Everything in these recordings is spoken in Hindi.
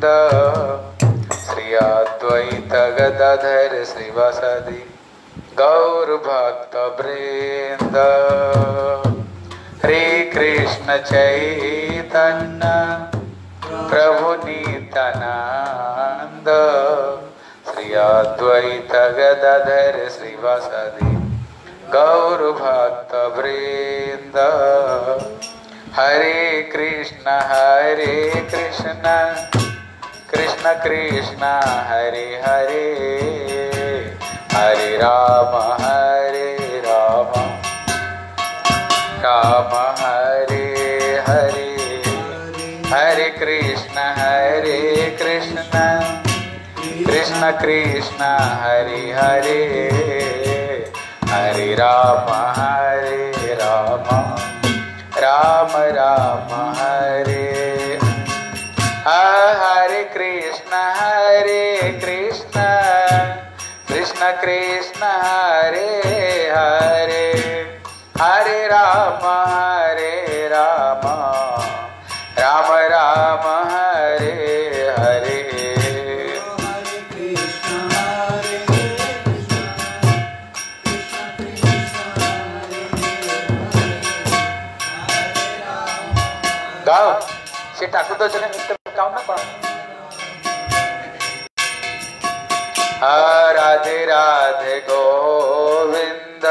श्री अद्वैत गदाधर श्रीवासादि गौर भक्त वृंद। हरे कृष्ण चैतन्य प्रभु नित्यानंद श्री अद्वैत गदाधर श्रीवासादि गौर भक्त वृंद। हरे कृष्ण कृष्ण कृष्ण हरे हरे, हरे राम राम हरे हरे, हरे कृष्ण कृष्ण कृष्ण हरे हरे, हरे राम राम राम हरे। हरे कृष्ण कृष्ण कृष्ण हरे हरे, हरे राम राम राम हरे हरे। गाओ से ठाकुर तो चले मित्र गाओ ना कौन। राधे राधे गोविंद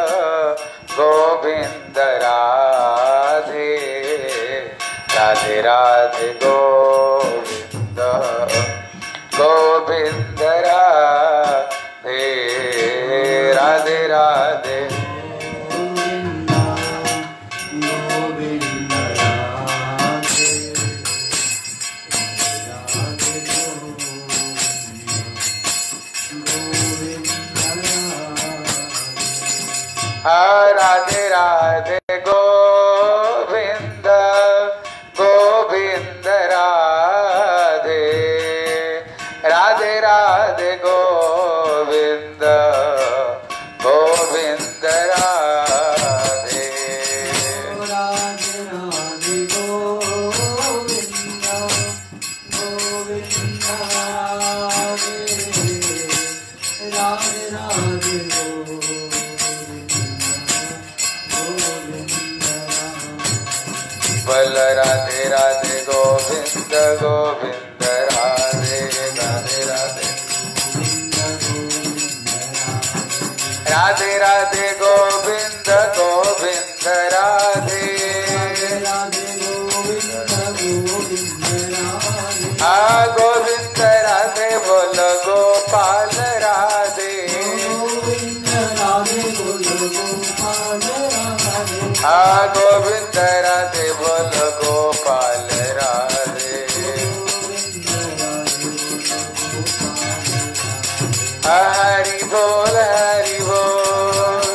गोविंद राधे, राधे राधे गोविंद गोविंद राधे, राधे राधे राधे राधे गोविंद गोविंद राधे, राधे राधे गोविंद गोविंद राधे, राधे राधे गोविंद गोविंद राधे, राधे राधे बल राधे राधे गोविंद गोविंद राधे, राधे राधे राधे राधे गोविंद गोविंद राधे, गोविंद राधे बोल गोपाल राधे, गोविंद राधे बोल गोपाल राधे, हरि बोल हरि बोल,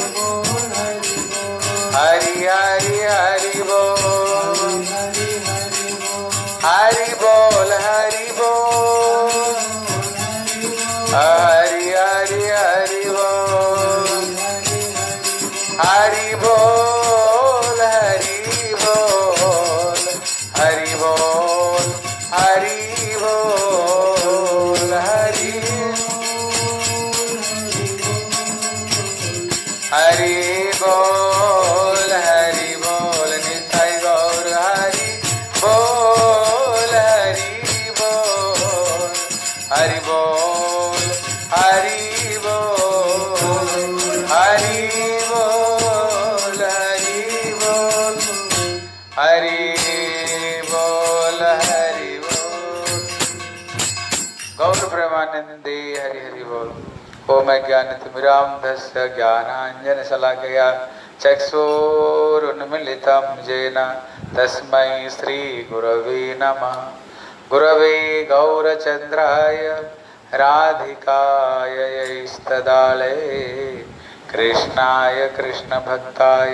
हरि हरि हरि बोल, हरि बोल हरि बोल, हरि हरि हरि बोल, हरि बोल हरि बोल, हरि बोल हरि बोल, हरि हरि बोल हरि बोल, निताई गौर हरि बोल हरि बोल, हरि बोल हरि बोल, हरि बोल हरि बोल, हरि बोल हरि बोल। गौर प्रेमानंदे हरि हरि बोल। ओम ज्ञानतिमिरान्धस्य ज्ञानाञ्जन शलाकया चक्षुरुन्मीलितं येन तस्मै श्री गुरवे नमः। गुरवे गौरचन्द्राय राधिकाय यैस्तदालये कृष्णाय कृष्णभक्ताय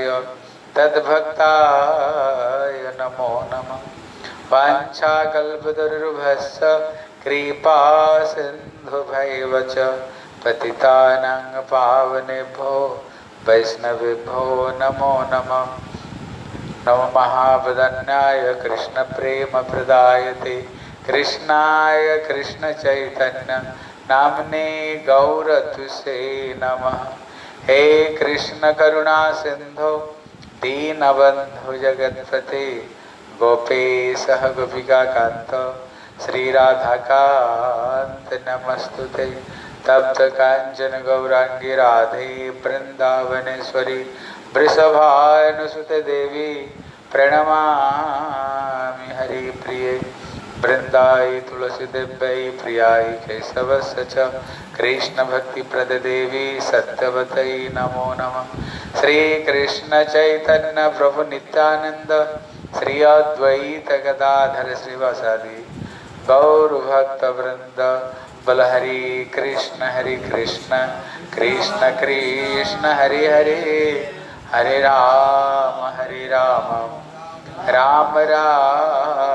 तद्भक्ताय नमो नमः। वाञ्छाकल्पतरुभ्यश्च कृपा सिन्धुभैव च पतितानां पावनेभ्यो वैष्णवेभ्यो नमो नमः। नमो महावदन्याय कृष्ण प्रेम प्रदायते कृष्णाय कृष्ण चैतन्य नामने गौर तुसे नमः। हे कृष्ण करुणा सिंधु दीनबंधु जगतपते गोपेश गोपिका कांत श्री राधा कांत नमस्तुते। तप्त कांचन गौरांगी राधे वृंदावनेश्वरी वृषभानुसुते देवी प्रणमामि हरि प्रिये। वृंदाई तुलसी देव्यै प्रियाय केशवस्य च कृष्ण भक्ति प्रद देवी सत्यवतै नमो नमः। श्री कृष्ण चैतन्य प्रभु नित्यानंद श्री अद्वैत गदाधर श्रीवासादि गौर भक्त वृंद बल हरि कृष्ण कृष्ण कृष्ण हरि हरे हरे राम राम राम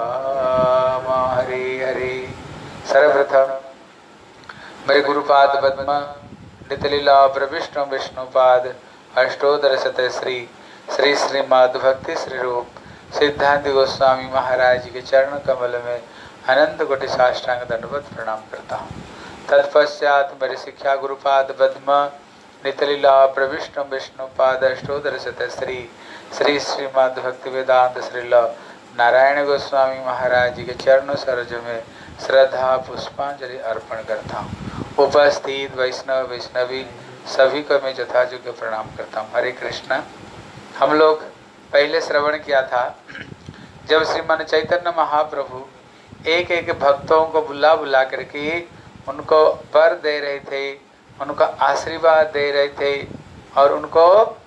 हरे हरे। सर्वप्रथम मेरे गुरुपाद पद्म नितलीला प्रविष्णु विष्णुपाद अष्टोदर शत श्री श्री श्रीमद् भक्ति श्री रूप सिद्धांत गोस्वामी महाराज के चरण कमल में अनंत कोटि साष्टांग दंडवत प्रणाम करता हूँ। तत्पश्चात मेरे शिक्षा गुरुपाद पद्म नितलीला प्रविष्णु विष्णुपाद अष्टोदर शत श्री श्री श्रीमद् भक्ति वेदांत श्रील नारायण गोस्वामी महाराज जी के चरणों सरोज में श्रद्धा पुष्पांजलि अर्पण करता हूँ। उपस्थित वैष्णव वैष्णवी सभी को मैं यथायोग्य प्रणाम करता हूँ। हरे कृष्णा। हम लोग पहले श्रवण किया था जब श्रीमान चैतन्य महाप्रभु एक एक भक्तों को बुला बुला करके उनको वर दे रहे थे, उनको आशीर्वाद दे रहे थे और उनको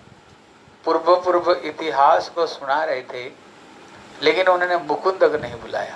पूर्व इतिहास को सुना रहे थे, लेकिन उन्होंने मुकुंद को नहीं बुलाया।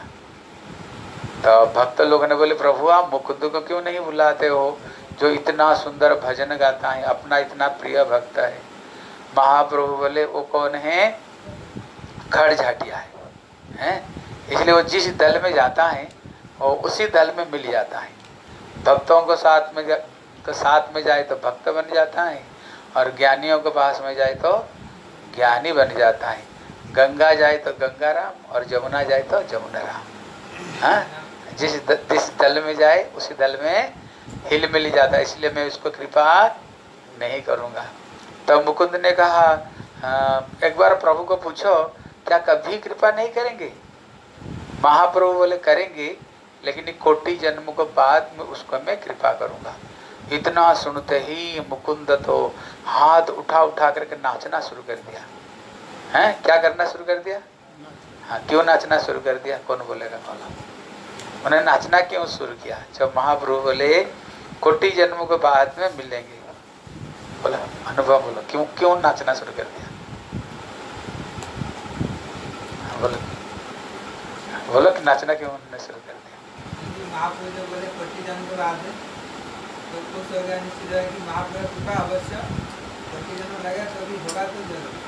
तो भक्त लोगों ने बोले प्रभु आप मुकुंद को क्यों नहीं बुलाते हो, जो इतना सुंदर भजन गाता है, अपना इतना प्रिय भक्त है। महाप्रभु बोले वो कौन है, खड़झाटिया है, इसलिए वो जिस दल में जाता है वो उसी दल में मिल जाता है। भक्तों को साथ में जाए तो भक्त बन जाता है और ज्ञानियों के पास में जाए तो ज्ञानी बन जाता है। गंगा जाए तो गंगा राम और जमुना जाए तो जमुना राम। हाँ, जिस दल में जाए उसी दल में हिल मिल जाता है, इसलिए मैं उसको कृपा नहीं करूँगा। तब मुकुंद ने कहा एक बार प्रभु को पूछो क्या कभी कृपा नहीं करेंगे। महाप्रभु बोले करेंगे, लेकिन कोटि जन्म को बाद में उसको मैं कृपा करूँगा। इतना सुनते ही मुकुंद तो हाथ उठा करके नाचना शुरू कर दिया। हैं, क्या करना शुरू कर दिया? हाँ, क्यों नाचना शुरू कर दिया, कौन बोलेगा? बोला उन्हें नाचना क्यों शुरू किया? जब महाप्रभु बोले कोटि जन्म के बाद में मिलेंगे, बोला अनुभव बोलो क्यों नाचना शुरू कर दिया? बोलो कि नाचना क्यों उन्होंने शुरू कर दिया? महाप्रभु जो बोले कोटि जन्म के बाद तो कुछ हो गया, निश्चित है कि महाप्रभु कृपा अवश्य कोटि जन्म लगा तो भी होगा तो जरूर।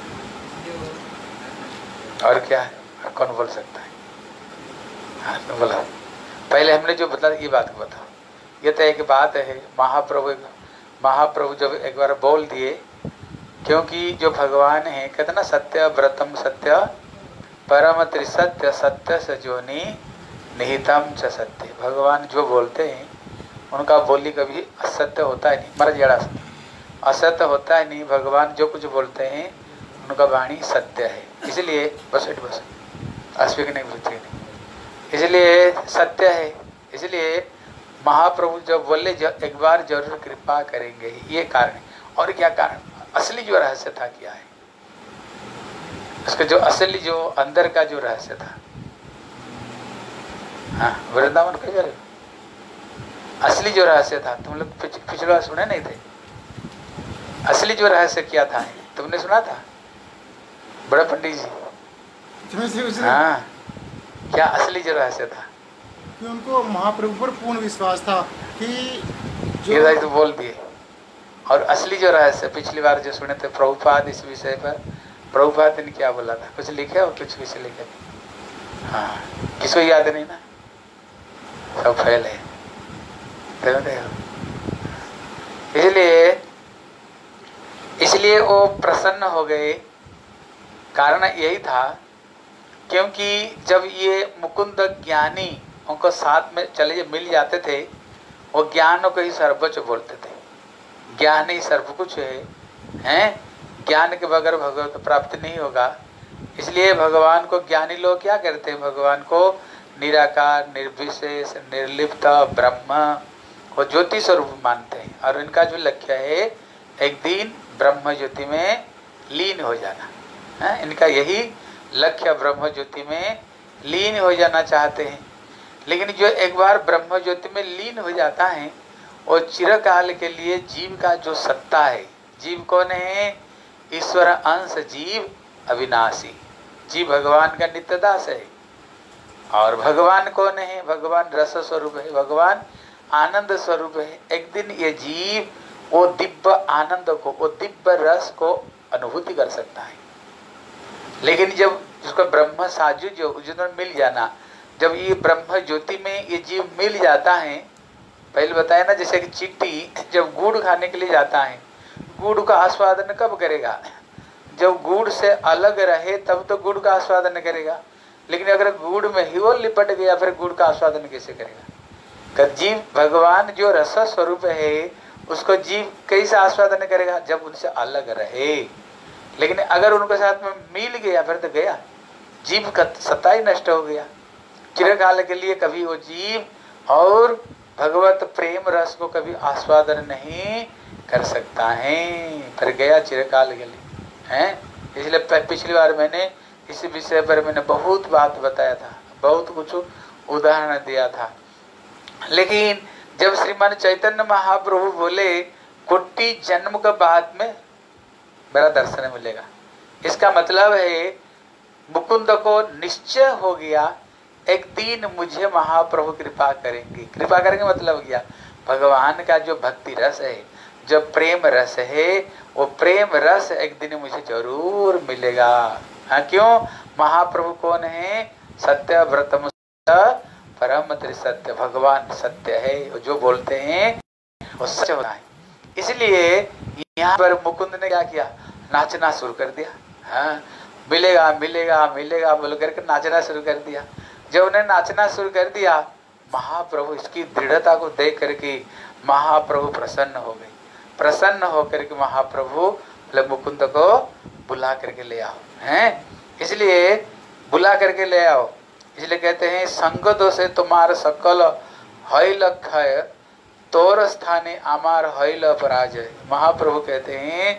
और क्या है, और कौन बोल सकता है? हाँ तो बोला पहले हमने जो बता ये बात को बताओ। ये तो एक बात है, महाप्रभु जब एक बार बोल दिए, क्योंकि जो भगवान है कहते ना सत्य व्रतम सत्य परम त्रिसत्य सत्य सजोनी निहितम च सत्य। भगवान जो बोलते हैं उनका बोली कभी असत्य होता है नहीं, मर जड़ा असत्य होता है नहीं। भगवान जो कुछ बोलते हैं उनका वाणी सत्य है, इसलिए बस अस्विक नहीं पृथ्वी नहीं, इसलिए सत्य है। इसलिए महाप्रभु जब बोले एक बार जरूर कृपा करेंगे, ये कारण है। और क्या कारण? असली जो रहस्य था क्या है, उसका जो असली जो अंदर का जो रहस्य था। हाँ, वृंदावन कह जा रहे हो, असली जो रहस्य था तुम लोग पिछले बार सुने नहीं थे। असली जो रहस्य क्या था तुमने सुना था बड़ा पंडित जी? हाँ, क्या असली जो रहस्य था? कि उनको महाप्रभु पर पूर्ण विश्वास था कि जो तो बोल दिए। और असली जो रहस्य पिछली बार जो सुने थे प्रभुपाद इस विषय पर, प्रभुपाद ने क्या बोला था? कुछ लिखे हो? कुछ किसी लिखे? हाँ, किसको याद नहीं ना, सब फैल है। इसलिए वो प्रसन्न हो गए। कारण यही था क्योंकि जब ये मुकुंद ज्ञानी उनको साथ में चले मिल जाते थे, वो ज्ञान को ही सर्वोच्च बोलते थे। ज्ञान ही सर्व कुछ है। ज्ञान के बगैर भगवत प्राप्ति नहीं होगा। इसलिए भगवान को ज्ञानी लोग क्या करते हैं, भगवान को निराकार, निर्विशेष, निर्लिप्त ब्रह्म और ज्योति स्वरूप मानते हैं। और इनका जो लक्ष्य है एक दिन ब्रह्म ज्योति में लीन हो जाना है। इनका यही लक्ष्य ब्रह्म ज्योति में लीन हो जाना चाहते हैं। लेकिन जो एक बार ब्रह्म ज्योति में लीन हो जाता है और चिरकाल के लिए जीव का जो सत्ता है, जीव कौन है, ईश्वर अंश जीव अविनाशी, जीव भगवान का नित्य दास है। और भगवान कौन है, भगवान रस स्वरूप है, भगवान आनंद स्वरूप है। एक दिन ये जीव वो दिव्य आनंद को, वो दिव्य रस को अनुभूति कर सकता है। लेकिन जब उसको ब्रह्म साजुज्य मिल जाना, जब ये ब्रह्म ज्योति में ये जीव मिल जाता है, पहले बताया ना, जैसे कि चींटी जब गुड़ खाने के लिए जाता है, गुड़ का आस्वादन कब करेगा, जब गुड़ से अलग रहे तब तो गुड़ का आस्वादन करेगा। लेकिन अगर गुड़ में ही वो लिपट गया फिर गुड़ का आस्वादन कैसे करेगा। जीव भगवान जो रस स्वरूप है उसको जीव कैसे आस्वादन करेगा, जब उनसे अलग रहे। लेकिन अगर उनके साथ में मिल गया फिर तो गया, जीव का सत्ता ही नष्ट हो गया। चिरकाल के लिए कभी वो जीव और भगवत प्रेम रस को कभी आस्वादन नहीं कर सकता है, फिर गया चिरकाल के लिए हैं। इसलिए पिछली बार मैंने इस विषय पर मैंने बहुत बात बताया था, बहुत कुछ उदाहरण दिया था। लेकिन जब श्रीमान चैतन्य महाप्रभु बोले कोटि जन्म के बाद में मेरा दर्शन मिलेगा, इसका मतलब है मुकुंद को निश्चय हो गया एक दिन मुझे महाप्रभु कृपा करेंगे। कृपा करेंगे मतलब क्या, भगवान का जो भक्ति रस है, जो प्रेम रस है, वो प्रेम रस एक दिन मुझे जरूर मिलेगा। हाँ, क्यों, महाप्रभु कौन है, सत्य व्रतम परम त्रिसत्य, भगवान सत्य है, जो बोलते हैं वो सच होना है। इसलिए यहाँ पर मुकुंद ने क्या किया, नाचना शुरू कर दिया। हाँ, मिलेगा मिलेगा मिलेगा बोल करके नाचना शुरू कर दिया। जब उन्हें नाचना शुरू कर दिया, महाप्रभु इसकी दृढ़ता को देख करके महाप्रभु प्रसन्न हो गए। प्रसन्न होकर के महाप्रभु मुकुंद को बुला करके ले आओ हैं, इसलिए बुला करके ले आओ। इसलिए कहते हैं संग दोषे तुम्हार सकल हईल क्षय, तोर स्थाने आमार हईल पराजय। महाप्रभु कहते हैं,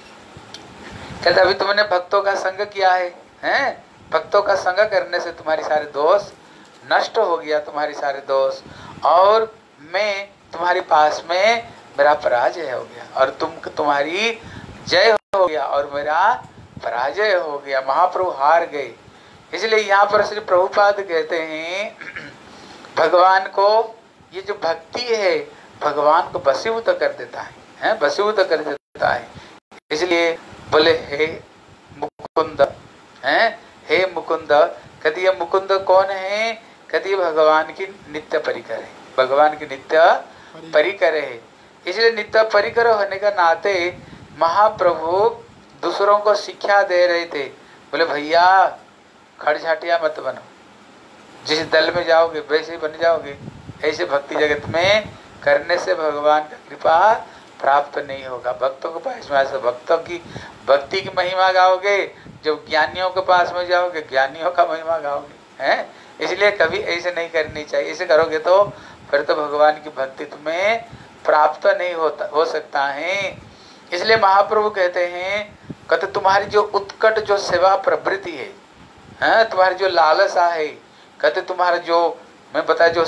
कहते अभी तुमने भक्तों का संग किया है, हैं? भक्तों का संग करने से तुम्हारी सारे दोष नष्ट हो गया, तुम्हारी सारे दोष, और मैं तुम्हारे पास में मेरा पराजय हो गया और तुम्हारी जय हो गया और मेरा पराजय हो गया। महाप्रभु हार गए। इसलिए यहाँ पर श्री प्रभुपाद कहते हैं भगवान को ये जो भक्ति है भगवान को वशीभूत कर देता है, वशीभूत कर देता है। इसलिए बोले हे मुकुंद, हैं, हे मुकुंद। कहती है मुकुंद कौन है, कहती है भगवान की नित्य परिकर है, भगवान की नित्य परिकर है। इसलिए नित्य परिकर होने का नाते महाप्रभु दूसरों को शिक्षा दे रहे थे। बोले भैया खड़झाटिया मत बनो, जिस दल में जाओगे वैसे ही बन जाओगे। ऐसे भक्ति जगत में करने से भगवान का कृपा प्राप्त नहीं होगा। भक्तों के पास में ऐसे भक्तों की भक्ति की महिमा गाओगे, जब ज्ञानियों के पास में जाओगे ज्ञानियों का महिमा गाओगे, हैं। इसलिए कभी ऐसे नहीं करनी चाहिए। ऐसे करोगे तो फिर तो भगवान की भक्ति तुम्हें प्राप्त नहीं हो सकता है। इसलिए महाप्रभु कहते हैं, कहते तुम्हारी जो उत्कट जो सेवा प्रवृत्ति है, तुम्हारी जो लालसा है, कहते तुम्हारा जो मैं बताया जो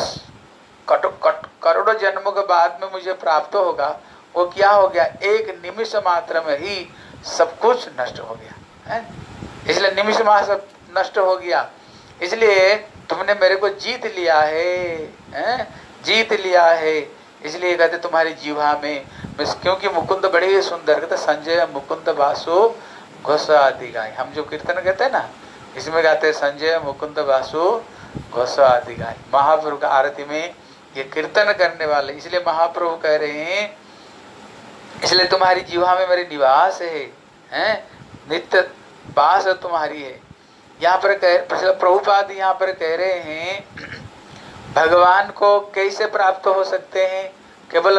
करोड़ों जन्मों के बाद में मुझे प्राप्त होगा, वो क्या हो गया, एक निमिष मात्र में ही सब कुछ नष्ट हो गया है। इसलिए निमिष मात्र नष्ट हो गया, इसलिए तुमने मेरे को जीत लिया है, जीत लिया है। इसलिए कहते तुम्हारी जीवा में, क्योंकि मुकुंद बड़े ही सुंदर, कहते संजय मुकुंद वासु घोष आदि गाय। हम जो कीर्तन कहते हैं ना, इसमें गाते संजय मुकुंद वासु घोष आदि गाय। महाप्रभु का आरती में ये कीर्तन करने वाले, इसलिए महाप्रभु कह रहे हैं, इसलिए तुम्हारी जीवा में मेरे निवास है, नित्य वास तुम्हारी है। यहाँ पर प्रभुपाद यहाँ पर कह रहे हैं भगवान को कैसे प्राप्त हो सकते हैं? केवल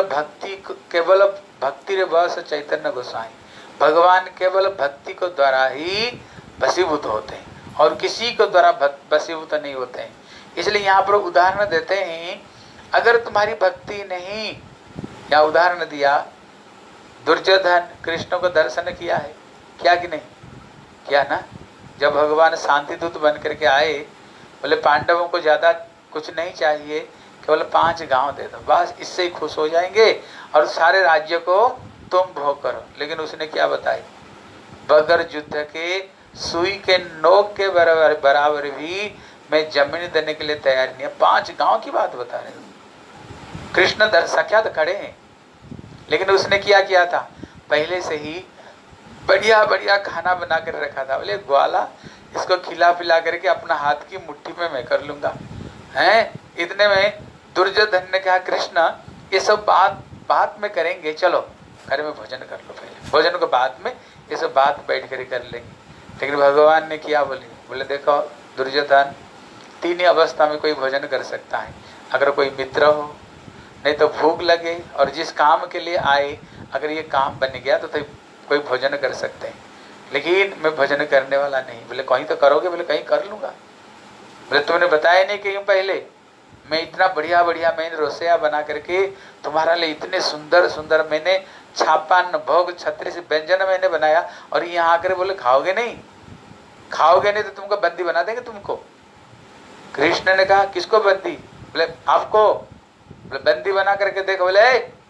भक्ति रस चैतन्य गोसाई, भगवान केवल भक्ति को द्वारा ही वशीभूत होते हैं और किसी को द्वारा वशीभूत नहीं होते हैं। इसलिए यहाँ पर उदाहरण देते हैं, अगर तुम्हारी भक्ति नहीं, या उदाहरण दिया दुर्योधन कृष्ण को दर्शन किया है क्या कि नहीं किया ना? जब भगवान शांति दूत बन करके आए, बोले पांडवों को ज्यादा कुछ नहीं चाहिए, केवल 5 गांव दे दो, बस इससे ही खुश हो जाएंगे और सारे राज्य को तुम भोग करो। लेकिन उसने क्या बताई? बगैर युद्ध के सुई के नोक के बराबर भी मैं जमीन देने के लिए तैयार नहीं है। 5 गांव की बात बता रहे हो। कृष्ण साक्षात खड़े हैं, लेकिन उसने किया था, पहले से ही बढ़िया बढ़िया खाना बना कर रखा था। बोले ग्वाला, इसको खिला पिला करके अपना हाथ की मुट्ठी में मैं कर लूंगा। हैं? इतने में दुर्योधन ने कहा कृष्ण ये सब बात में करेंगे, चलो घर में भोजन कर लो, पहले भोजन को बाद में ये सब बात बैठ कर लेंगे। लेकिन भगवान ने क्या बोले देखो दुर्योधन, 3 ही अवस्था में कोई भोजन कर सकता है। अगर कोई मित्र हो, नहीं तो भूख लगे, और जिस काम के लिए आए अगर ये काम बन गया तो कोई भोजन कर सकते हैं। लेकिन मैं भोजन करने वाला नहीं। बोले कहीं तो करोगे? बोले कहीं कर लूंगा। बोले तुमने बताया नहीं कि पहले मैं इतना बढ़िया बढ़िया मैंने रोसैया बना करके तुम्हारा लिए इतने सुंदर सुंदर मैंने 56 भोग 36 व्यंजन मैंने बनाया, और यहाँ आकर बोले खाओगे नहीं? खाओगे नहीं तो तुमको बंदी बना देंगे तुमको। कृष्ण ने कहा किसको बंदी? बोले आपको। बोले बंदी बना करके देखो। बोले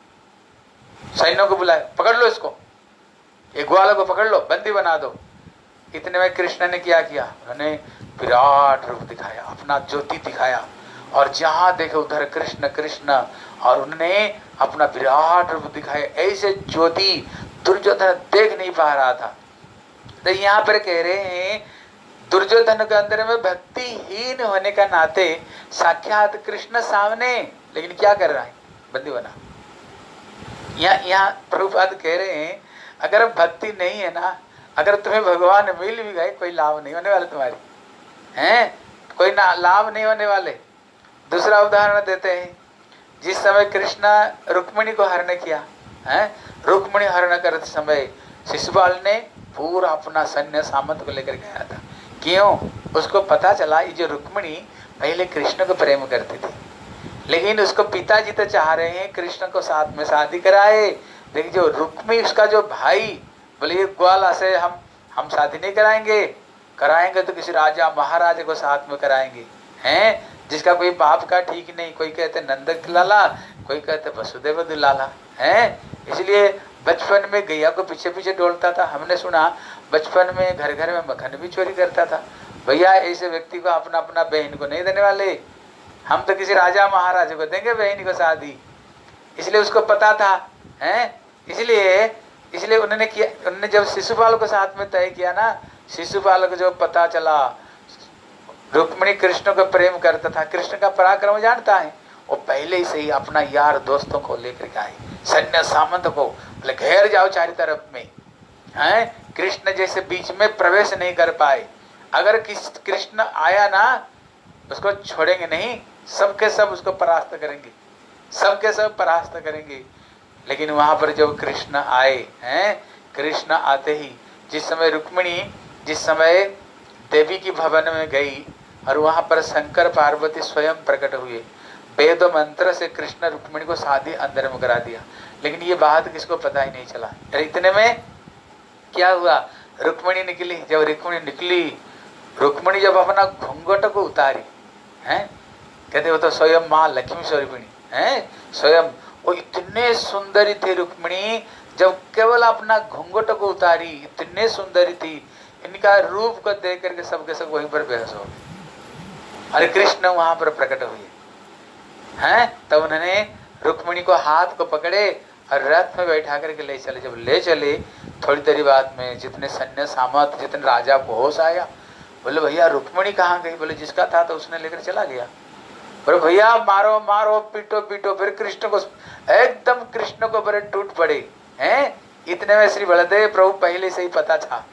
सैन्यों को बुलाए, पकड़ लो इसको, एक ग्वाला को पकड़ लो, बंदी बना दो। इतने में कृष्ण ने क्या किया? उन्होंने विराट रूप दिखाया, अपना ज्योति दिखाया, और जहां देखे उधर कृष्ण कृष्ण, और उन्होंने अपना विराट रूप दिखाया। ऐसे ज्योति दुर्योधन देख नहीं पा रहा था। तो यहाँ पर कह रहे हैं दुर्योधन के अंदर में भक्तिहीन होने का नाते साक्षात कृष्ण सामने, लेकिन क्या कर रहा है? बंदी बना। यहाँ प्रभुपाद कह रहे हैं अगर भक्ति नहीं है ना, अगर तुम्हें भगवान मिल भी गए, कोई लाभ नहीं होने वाले तुम्हारी, हैं? कोई ना लाभ नहीं होने वाले। दूसरा उदाहरण देते हैं, जिस समय कृष्ण रुक्मिणी को हरण किया, हैं? रुक्मिणी हरण करते समय शिशुपाल ने पूरा अपना सैन्य सामंत को लेकर गया था। क्यों? उसको पता चला ये जो रुक्मिणी पहले कृष्ण को प्रेम करती थी, लेकिन उसको पिताजी तो चाह रहे हैं कृष्ण को साथ में शादी कराए, लेकिन जो रुक्मी उसका जो भाई बोले ये ग्वाला से हम शादी नहीं कराएंगे तो किसी राजा महाराजा को साथ में कराएंगे, हैं? जिसका कोई बाप का ठीक नहीं, कोई कहते नंद लाला, कोई कहते वसुदेव लाला, हैं? इसलिए बचपन में गैया को पीछे पीछे डोलता था। हमने सुना बचपन में घर घर में मक्खन भी चोरी करता था। भैया ऐसे व्यक्ति को अपना अपना बहन को नहीं देने वाले, हम तो किसी राजा महाराजा को देंगे बहन को शादी। इसलिए उसको पता था, हैं? इसलिए उन्होंने जब शिशुपाल को साथ में तय किया ना, शिशुपाल को जो पता चला रुक्मिणी कृष्ण को प्रेम करता था, कृष्ण का पराक्रम जानता है, वो पहले से ही अपना यार दोस्तों को लेकर के आए, सैन्य सामंत को, बोले घेर जाओ चारों तरफ में, हैं? कृष्ण जैसे बीच में प्रवेश नहीं कर पाए। अगर कृष्ण आया ना, उसको छोड़ेंगे नहीं, सबके सब उसको परास्त करेंगे, सबके सब परास्त करेंगे। लेकिन वहां पर जब कृष्ण आए, हैं? कृष्ण आते ही जिस समय रुक्मिणी जिस समय देवी की भवन में गई और वहां पर शंकर पार्वती स्वयं प्रकट हुए, वेद मंत्र से कृष्ण रुक्मिणी को शादी अंदर में करा दिया। लेकिन ये बात किसको पता ही नहीं चला। इतने में क्या हुआ? रुक्मिणी निकली। जब रुक्मिणी निकली, रुक्मिणी जब अपना घूंघट को उतारी, हैं? कहते वो तो स्वयं माँ लक्ष्मी स्वरूपिणी, हैं? स्वयं वो इतने सुंदरी थी रुक्मिणी, जब केवल अपना घूंघट को उतारी, इतने सुंदरी थी, इनका रूप को देख करके सबके सब वहीं पर बेहोश हो गए। अरे कृष्ण वहां पर प्रकट हुए, हैं? तब उन्होंने रुक्मिणी को हाथ को पकड़े और रथ में बैठा करके ले चले। जब ले चले, थोड़ी देरी बाद में जितने सैन्य सामंत, जितने राजा को होश आया, बोले भैया रुक्मिणी कहाँ गई? बोले जिसका था तो उसने लेकर चला गया। बोले भैया मारो मारो, पीटो पीटो। फिर कृष्ण को एकदम कृष्ण को बड़े टूट पड़े, हैं? इतने में श्री बलदेव प्रभु पहले से ही पता था,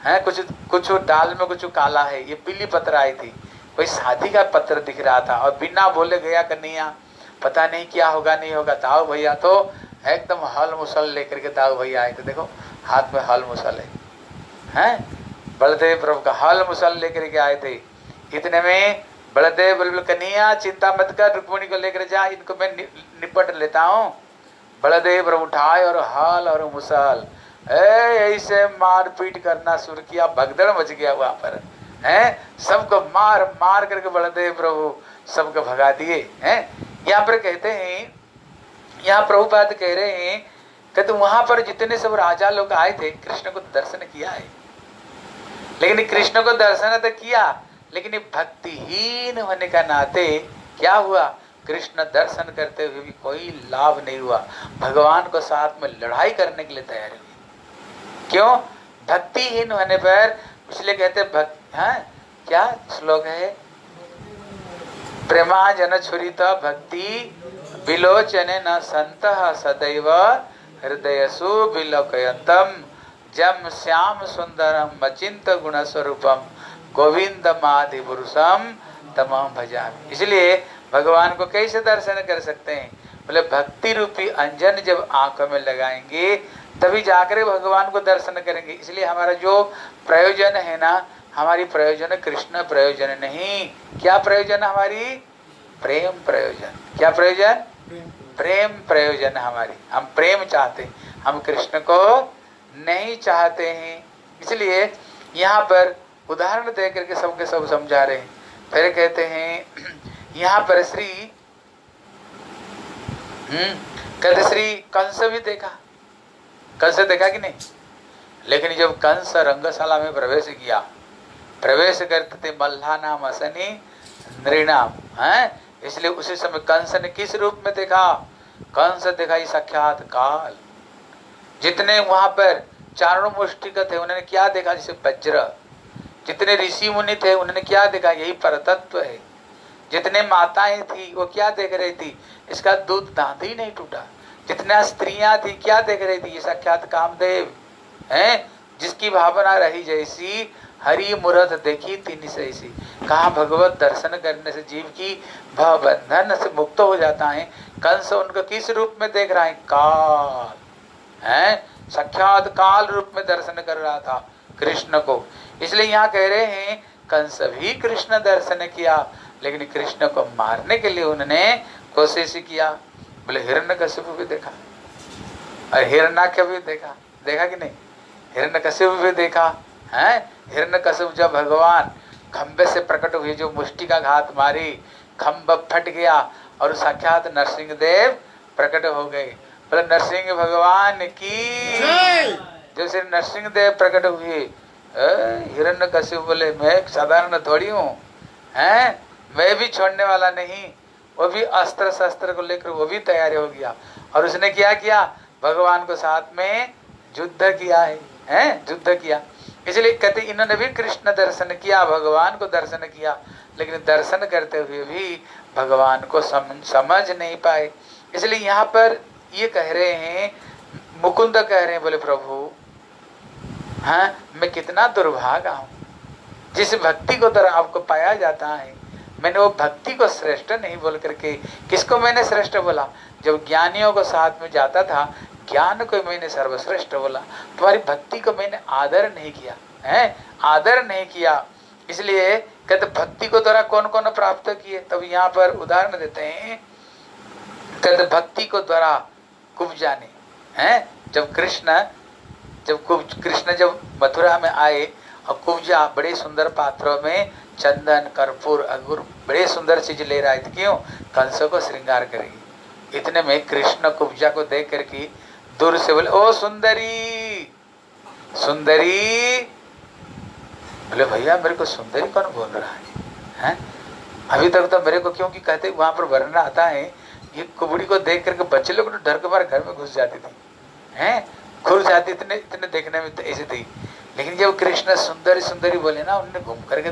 है, कुछ डाल में कुछ काला है, ये पीली पत्र आई थी, कोई शादी का पत्र दिख रहा था, और बिना बोले गया कन्हैया, पता नहीं क्या होगा नहीं होगा। दाऊ भैया तो एकदम हल मुसल लेकर के दाऊ भैया आए थे, देखो हाथ में हल मुसल है, हैं बलदेव प्रभु का हल मुसल लेकर के आए थे। इतने में बलदेव बोले कन्हैया चिंता मत कर, रुक्मिणी को लेकर जा, इनको मैं निपट लेता हूँ। बलदेव प्रभु उठाए और हल और मुसल ऐसे मार पीट करना शुरू किया, भगदड़ मच गया वहां पर, हैं सबको मार मार करके बलदेव प्रभु सबको भगा दिए। हैं यहाँ पर कहते हैं, यहाँ प्रभुपाद कह रहे हैं कि तो वहां पर जितने सब राजा लोग आए थे कृष्ण को दर्शन किया है, लेकिन कृष्ण को दर्शन तो किया, लेकिन भक्तिहीन होने का नाते क्या हुआ, कृष्ण दर्शन करते हुए भी कोई लाभ नहीं हुआ, भगवान को साथ में लड़ाई करने के लिए तैयार हुए। क्यों? भक्तिहीन होने पर, इसलिए कहते क्या श्लोक है, प्रेमा जन छुरिता भक्ति विलोचने न संतः सदैव हृदयसु विलोकयन्तम जम श्याम सुंदरम मचिंत गुण स्वरूपम गोविंदमादि पुरुषम तमाम भजामि। इसलिए भगवान को कैसे दर्शन कर सकते हैं, बोले भक्ति रूपी अंजन जब आंखों में लगाएंगे तभी जाकर भगवान को दर्शन करेंगे। इसलिए हमारा जो प्रयोजन है ना, हमारी प्रयोजन कृष्ण प्रयोजन नहीं, क्या प्रयोजन हमारी, प्रेम प्रयोजन। क्या प्रयोजन? प्रेम प्रयोजन हमारी, हम प्रेम चाहते हैं, हम कृष्ण को नहीं चाहते हैं। इसलिए यहाँ पर उदाहरण दे करके सबके सब समझा रहे हैं। फिर कहते हैं यहाँ पर श्री कहते श्री कंस भी देखा, कंस देखा कि नहीं, लेकिन जब कंस रंगशाला में प्रवेश किया, प्रवेश करते थे मल्हा नाम असनी नृणाम, है इसलिए उसी समय कंस ने किस रूप में देखा, कंस देखा ये साक्षात काल। जितने वहां पर चारों मुष्टिक थे उन्होंने क्या देखा, जैसे वज्र। जितने ऋषि मुनि थे उन्होंने क्या देखा, यही परतत्व है। जितने माताएं थी वो क्या देख रही थी, इसका दूध दांत ही नहीं टूटा। जितना स्त्रियां थी क्या देख रही थी, ये साक्षात कामदेव हैं, जिसकी भावना रही जैसी हरि मुरत देखी तीन सैसी। कहा भगवत दर्शन करने से जीव की भव बंधन से मुक्त हो जाता है। कंस उनको किस रूप में देख रहा है, काल है, साक्षात काल रूप में दर्शन कर रहा था कृष्ण को। इसलिए यहाँ कह रहे हैं कंस भी कृष्ण दर्शन किया, लेकिन कृष्ण को मारने के लिए उन्होंने कोशिश किया। बोले हिरण्यकशिपु भी देखा और हिरण्याक्ष भी देखा, देखा कि नहीं, हिरण्यकशिपु भी देखा है। हिरण्यकशिपु जब भगवान खंबे से प्रकट हुए, जो मुष्टि का घात मारी, खंब फट गया और साक्षात नरसिंह देव प्रकट हो गए। बोले नरसिंह भगवान की, जब श्री नरसिंह देव प्रकट हुए, हिरण्यकशिपु बोले मैं साधारण थोड़ी हूँ, हैं मैं भी छोड़ने वाला नहीं। वो भी अस्त्र शस्त्र को लेकर वो भी तैयार हो गया और उसने क्या किया, भगवान को साथ में युद्ध किया है, युद्ध किया। इसलिए कहते इन्होंने भी कृष्ण दर्शन किया, भगवान को दर्शन किया, लेकिन दर्शन करते हुए भी भगवान को समझ नहीं पाए। इसलिए यहाँ पर ये कह रहे हैं, मुकुंद कह रहे हैं, बोले प्रभु हाँ मैं कितना दुर्भागा हूँ, जिस भक्ति को तरह आपको पाया जाता है, मैंने वो भक्ति को श्रेष्ठ नहीं बोल करके किसको मैंने श्रेष्ठ बोला, जब ज्ञानियों को साथ में जाता था ज्ञान को मैंने सर्वश्रेष्ठ बोला, तुम्हारी भक्ति को मैंने आदर नहीं किया है, आदर नहीं किया। इसलिए कहते भक्ति को द्वारा कौन कौन प्राप्त किए, तब यहाँ पर उदाहरण देते हैं। कहते भक्ति को द्वारा कुब्जा ने हैं, जब कृष्ण जब मथुरा में आए और कुब्जा बड़े सुंदर पात्रों में चंदन कर्पूर अंगूर बड़े सुंदर चीज ले रहे थे, क्यों, कंस को श्रृंगार करेगी। इतने में कृष्ण कुब्जा को देख करके दूर से बोले ओ सुंदरी सुंदरी। बोले भैया मेरे को सुंदरी कौन बोल रहा है? अभी तक तो मेरे को, क्योंकि कहते वहां पर वर्णन आता है ये कुबड़ी को देख करके बच्चे लोग डर के मारे घर में घुस जाती थी, हैं घुस जाती, इतने देखने में तो ऐसी थी। लेकिन जब कृष्ण सुंदरी सुंदरी बोले ना, उन्होंने घूम करके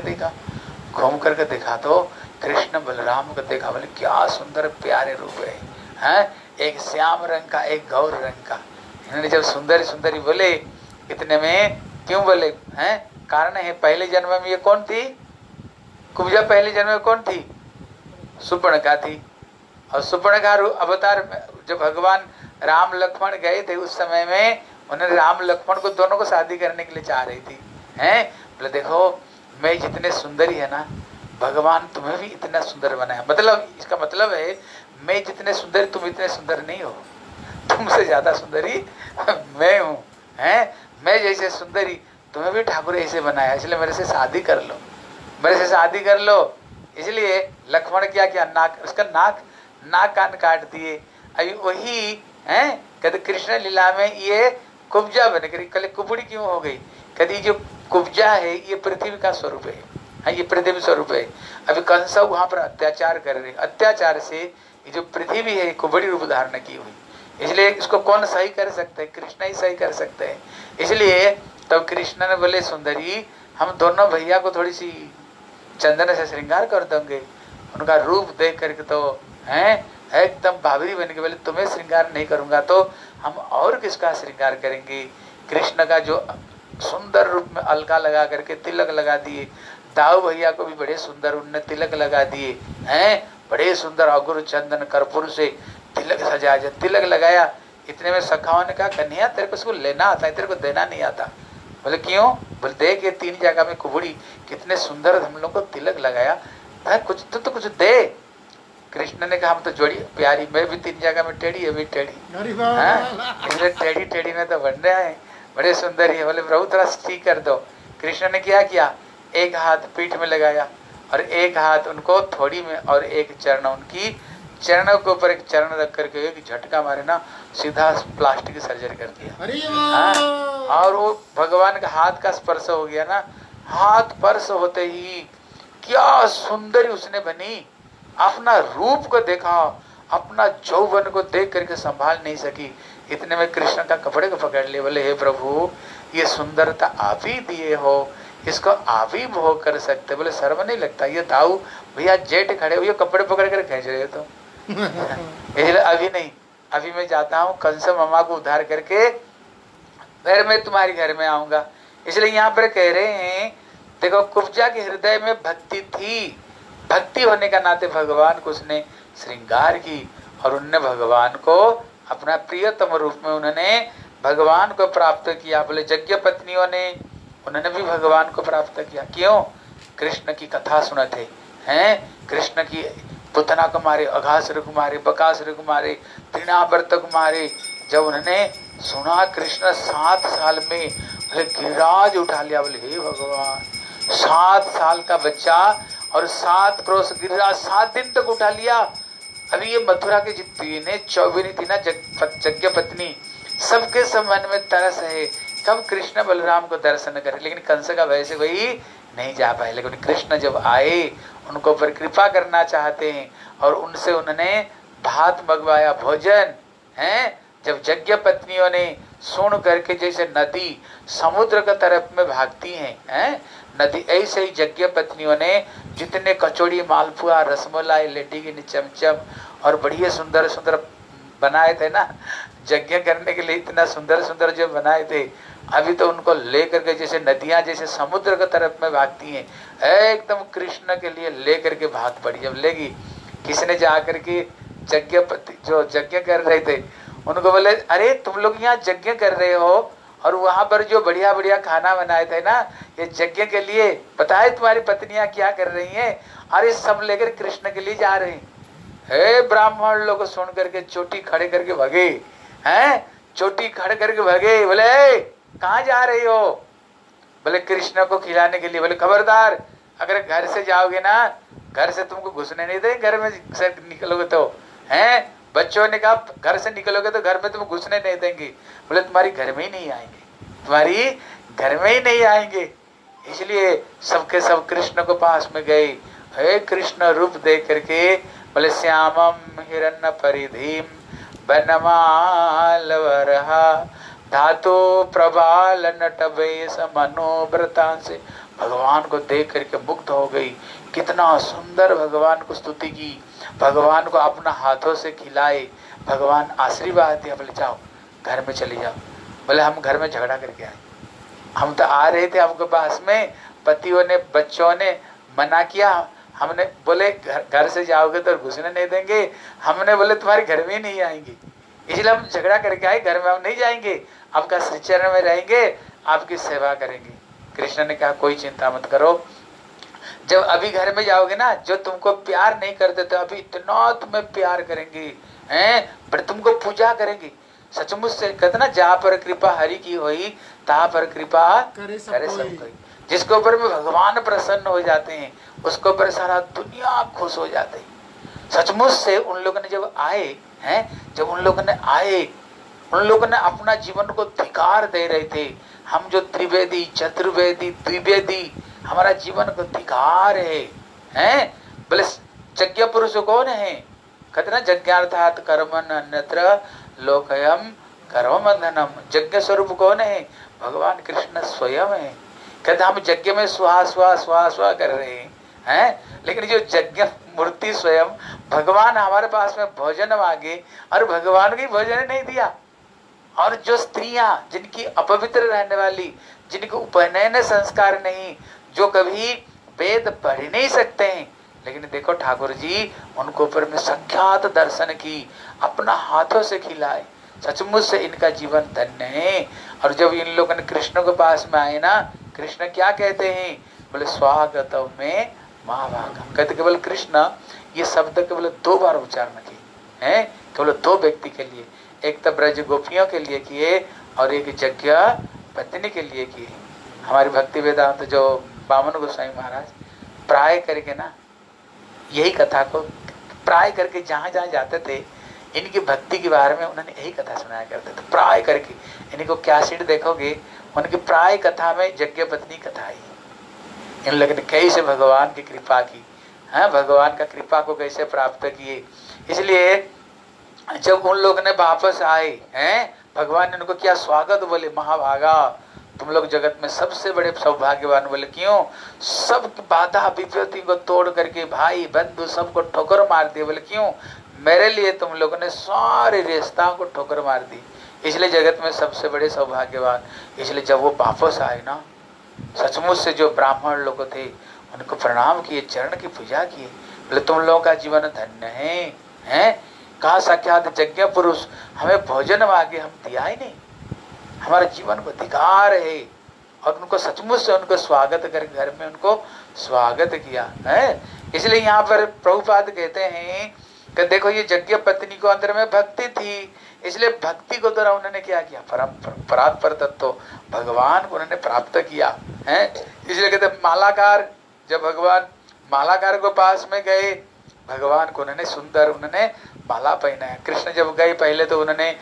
देखा तो कृष्ण बलराम को देखा, बोले क्या सुंदर प्यारे रूप है, हैं एक श्याम रंग का एक गौर रंग का। इन्होंने जब सुंदरी सुंदरी बोले, इतने में क्यों बोले हैं? कारण है, पहले जन्म में ये कौन थी? कुब्जा पहले जन्म में कौन थी? सुपर्णखा थी। और सुपर्णखा अवतार जब भगवान राम लक्ष्मण गए थे उस समय में उन्होंने राम लक्ष्मण को दोनों को शादी करने के लिए चाह रही थी। हैं बोले देखो मैं जितने सुंदरी है ना, भगवान तुम्हें भी इतना सुंदर बनाया। मतलब इसका मतलब है मैं जितने सुंदर तुम इतने सुंदर नहीं हो, तुमसे ज्यादा सुंदरी मैं हूँ। हैं मैं जैसे सुंदरी तुम्हें भी ठाकुर ऐसे बनाया, इसलिए मेरे से शादी कर लो, मेरे से शादी कर लो। इसलिए लक्ष्मण क्या किया, नाक उसका नाक कान काट दिए। अभी वही है कहते कृष्ण लीला में ये कुब्जा बन गई। कल कुबड़ी क्यों हो गई? कभी जो कुब्जा है ये पृथ्वी का स्वरूप है, ये पृथ्वी स्वरूप है। अभी कंस वहां पर अत्याचार कर रहे, अत्याचार से ये जो पृथ्वी है कुबड़ी रूप धारण की हुई, इसलिए इसको कौन सही कर सकते हैं? कृष्ण ही सही कर सकते हैं। इसलिए तब कृष्ण ने बोले सुंदरी हम दोनों भैया को थोड़ी सी चंदन से श्रृंगार कर देंगे। उनका रूप देख करके तो हैं एकदम बाबरी बन के बोले तुम्हें श्रृंगार नहीं करूंगा तो हम और किसका श्रृंगार करेंगे? कृष्ण का जो सुंदर रूप में अलका लगा करके तिलक लगा दिए। दाऊ भैया को भी बड़े सुंदर उनने तिलक लगा दिए हैं, बड़े सुंदर अगुर चंदन कर्पूर से तिलक सजा, तिलक लगाया। इतने में सखाओं ने कहा कन्हैया तेरे को इसको लेना आता है, तेरे को देना नहीं आता। बोले क्यों? बोले देख ये 3 जगह में कुबड़ी कितने सुंदर हम लोग को तिलक लगाया, कुछ तो कुछ दे। कृष्ण ने कहा हम तो जोड़ी प्यारी, मैं भी 3 जगह में टेढ़ी है भी टेढ़ी, इसलिए टेढ़ी टेढ़ी में तो बन रहा है, बड़े सुंदर है। बोले प्रभु थोड़ा ठीक कर दो। कृष्ण ने क्या किया, एक हाथ पीठ में लगाया और एक हाथ उनको थोड़ी में और एक चरण उनकी चरणों के ऊपर एक चरण रख करके एक झटका मारे ना, सीधा प्लास्टिक सर्जरी कर दिया। और वो भगवान का हाथ का स्पर्श हो गया ना, हाथ स्पर्श होते ही क्या सुंदरी उसने बनी। अपना रूप को देखा, अपना यौवन को देख करके संभाल नहीं सकी। इतने में कृष्ण का कपड़े को पकड़ लिए, बोले हे प्रभु ये सुंदरता आप ही दिए हो, इसको आप ही भोग कर सकते। बोले शर्म नहीं लगता? ये दाऊ भैया जेठ खड़े हुए कपड़े पकड़ कर खींच रहे हो तो अभी नहीं, अभी मैं जाता हूँ कंस मामा को उद्धार करके फिर मैं तुम्हारे घर में आऊंगा। इसलिए यहाँ पर कह रहे हैं देखो कुब्जा के हृदय में भक्ति थी, भक्ति होने का नाते भगवान को उसने श्रृंगार की और उनने भगवान को अपना प्रियतम रूप में उन्होंने भगवान को प्राप्त किया। बोले यज्ञ पत्नियों ने उन्होंने भी भगवान को प्राप्त किया। क्यों? कृष्ण की कथा सुने थे हैं, कृष्ण की पुतना को मारे, अघासुर को मारे, बकासुर को मारे, तृणावर्त को मारे। जब उन्होंने सुना कृष्ण 7 साल में बोले गिरिराज उठा लिया। बोले हे भगवान 7 साल का बच्चा और 7 क्रोश गिरिराज 7 दिन तक उठा लिया। अभी ये मथुरा के जितने चौबीनी थी ना यज्ञ पत्नी, सबके संबंध में तरस है कब कृष्ण बलराम को दर्शन करे, लेकिन कंस का वैसे कोई नहीं जा पाए। लेकिन कृष्ण जब आए उनको पर कृपा करना चाहते हैं और उनसे उन्होंने भात मंगवाया, भोजन हैं। जब यज्ञ पत्नियों ने सुन करके जैसे नदी समुद्र की तरफ में भागती हैं नदी, ऐसे ही यज्ञ पत्नियों ने जितने कचौड़ी, मालपुआ, रसमलाई, लेडी की चमचम और बढ़िया सुंदर सुंदर बनाए थे ना यज्ञ करने के लिए, इतना सुंदर सुंदर जो बनाए थे, अभी तो उनको लेकर के जैसे नदियां जैसे समुद्र की तरफ में भागती हैं, एकदम कृष्ण के लिए लेकर के भाग पड़ी। जब लेगी किसने जाकर के यज्ञपति जो यज्ञ कर रहे थे उनको बोले अरे तुम लोग यहाँ यज्ञ कर रहे हो और वहां पर जो बढ़िया बढ़िया खाना बनाए थे ना ये यज्ञ के लिए, पता है तुम्हारी पत्नियां क्या कर रही हैं? अरे सब लेकर कृष्ण के लिए जा रहे हैं। हे ब्राह्मण लोग सुन करके चोटी खड़े करके भगे हैं, चोटी खड़े करके भगे। बोले कहाँ जा रही हो? बोले कृष्ण को खिलाने के लिए। बोले खबरदार अगर घर से जाओगे ना, घर से तुमको घुसने नहीं देंगे, घर में से निकलोगे तो हैं। बच्चों ने कहा घर से निकलोगे तो घर में तुम घुसने नहीं देंगे। बोले तुम्हारी घर में ही नहीं आएंगे, तुम्हारी घर में ही नहीं आएंगे। इसलिए सबके सब कृष्ण को पास में गए। हे कृष्ण रूप देख करके बोले श्यामम हिरण्य परिधिम बनमालवरहा धातु प्रबाल नटवेश मनोव्रतांश। भगवान को देख करके मुग्ध हो गई। कितना सुंदर भगवान को स्तुति की, भगवान को अपना हाथों से खिलाए, भगवान आशीर्वाद दिया। बोले जाओ घर में चली जाओ। बोले हम घर में झगड़ा करके आए, हम तो आ रहे थे आपके पास में, पतियों ने बच्चों ने मना किया, हमने बोले घर से जाओगे तो घुसने नहीं देंगे, हमने बोले तुम्हारे घर में ही नहीं आएंगे, इसलिए हम झगड़ा करके आए, घर में हम नहीं जाएंगे, आपका श्री चरण में रहेंगे, आपकी सेवा करेंगे। कृष्ण ने कहा कोई चिंता मत करो, जब अभी घर में जाओगे ना, जो तुमको प्यार नहीं करते थे अभी इतना तुम्हें प्यार करेंगे, हैं, बड़े तुमको पूजा करेंगे। सचमुच से कहते ना, जहाँ पर कृपा हरि की हुई तहाँ पर कृपा करे सब कोई। जिसके ऊपर में भगवान प्रसन्न हो जाते हैं उसके ऊपर सारा दुनिया खुश हो जाते हैं। सचमुच से उन लोगों ने जब आए हैं, जब उन लोगों ने आए, उन लोगों ने अपना जीवन को धिकार दे रहे थे, हम जो त्रिवेदी चतुर्वेदी द्विवेदी हमारा जीवन को धिकार है, बोले यज्ञ पुरुष कौन है? कहते ना, यज्ञार्थात कर्मन अन्यत्र लोकयम कर्म बंधनम। यज्ञ स्वरूप कौन है? भगवान कृष्ण स्वयं है। कहते हम यज्ञ में स्वाहा स्वाहा स्वाहा स्वाहा कर रहे हैं, लेकिन जो यज्ञ मूर्ति स्वयं भगवान हमारे पास में भोजन मांगे और भगवान को भोजन नहीं दिया। और जो स्त्रियां जिनकी अपवित्र रहने वाली, जिनके उपनयन संस्कार नहीं, जो कभी वेद पढ़ नहीं सकते हैं, लेकिन देखो ठाकुर जी उनको ऊपर में संख्यात दर्शन की, अपना हाथों से खिलाए। सचमुच से इनका जीवन धन्य है। और जब इन लोगों ने कृष्ण के पास में आए ना, कृष्ण क्या कहते हैं? बोले स्वागतम में महाभागम। कहते केवल कृष्ण ये शब्द केवल 2 बार उच्चारण किए हैं, केवल 2 व्यक्ति के लिए, एक तो ब्रज गोपियों के लिए किए और एक यज्ञ पत्नी के लिए किए। हमारी भक्ति वेदांत जो वामन गोस्वामी महाराज प्राय करके ना यही कथा को प्राय करके जहाँ जहाँ जाते थे, इनकी भक्ति के बारे में उन्होंने यही कथा सुनाया करते थे। प्राय करके इनको क्या सीट देखोगे, उनकी प्राय कथा में यज्ञ पत्नी कथा आई। इन लोगों ने कैसे भगवान की कृपा की, हाँ, भगवान का कृपा को कैसे प्राप्त किए। इसलिए जब उन लोगों ने वापस आए हैं, भगवान ने उनको क्या स्वागत बोले, महाभागा तुम लोग जगत में सबसे बड़े सौभाग्यवान। बोले क्यों? सब बाधा विपत्ति को तोड़ करके भाई बंधु सबको ठोकर मार दिए। बोले क्यों? मेरे लिए तुम लोगों ने सारे रिश्ताओं को ठोकर मार दी, इसलिए जगत में सबसे बड़े सौभाग्यवान। इसलिए जब वो वापस आए ना, सचमुच से जो ब्राह्मण लोग थे उनको प्रणाम किए, चरण की पूजा किए। बोले तुम लोगों का जीवन धन्य है। कहा साक्षात यज्ञ पुरुष हमें भोजन मांगे, हम दिया ही नहीं, हमारे जीवन को धिकार है। और उनको सचमुच से उनको स्वागत करके घर में उनको स्वागत किया है। इसलिए यहाँ पर प्रभुपाद कहते हैं कि देखो ये यज्ञ पत्नी को अंदर में भक्ति थी, इसलिए भक्ति को द्वारा उन्होंने क्या किया, परात्पर तत्व भगवान को उन्होंने प्राप्त किया है। इसलिए कहते मालाकार, जब भगवान मालाकार को पास में गए, भगवान को उन्होंने सुंदर उन्होंने माला पहनाया। कृष्ण जब गए पहले तो उन्होंने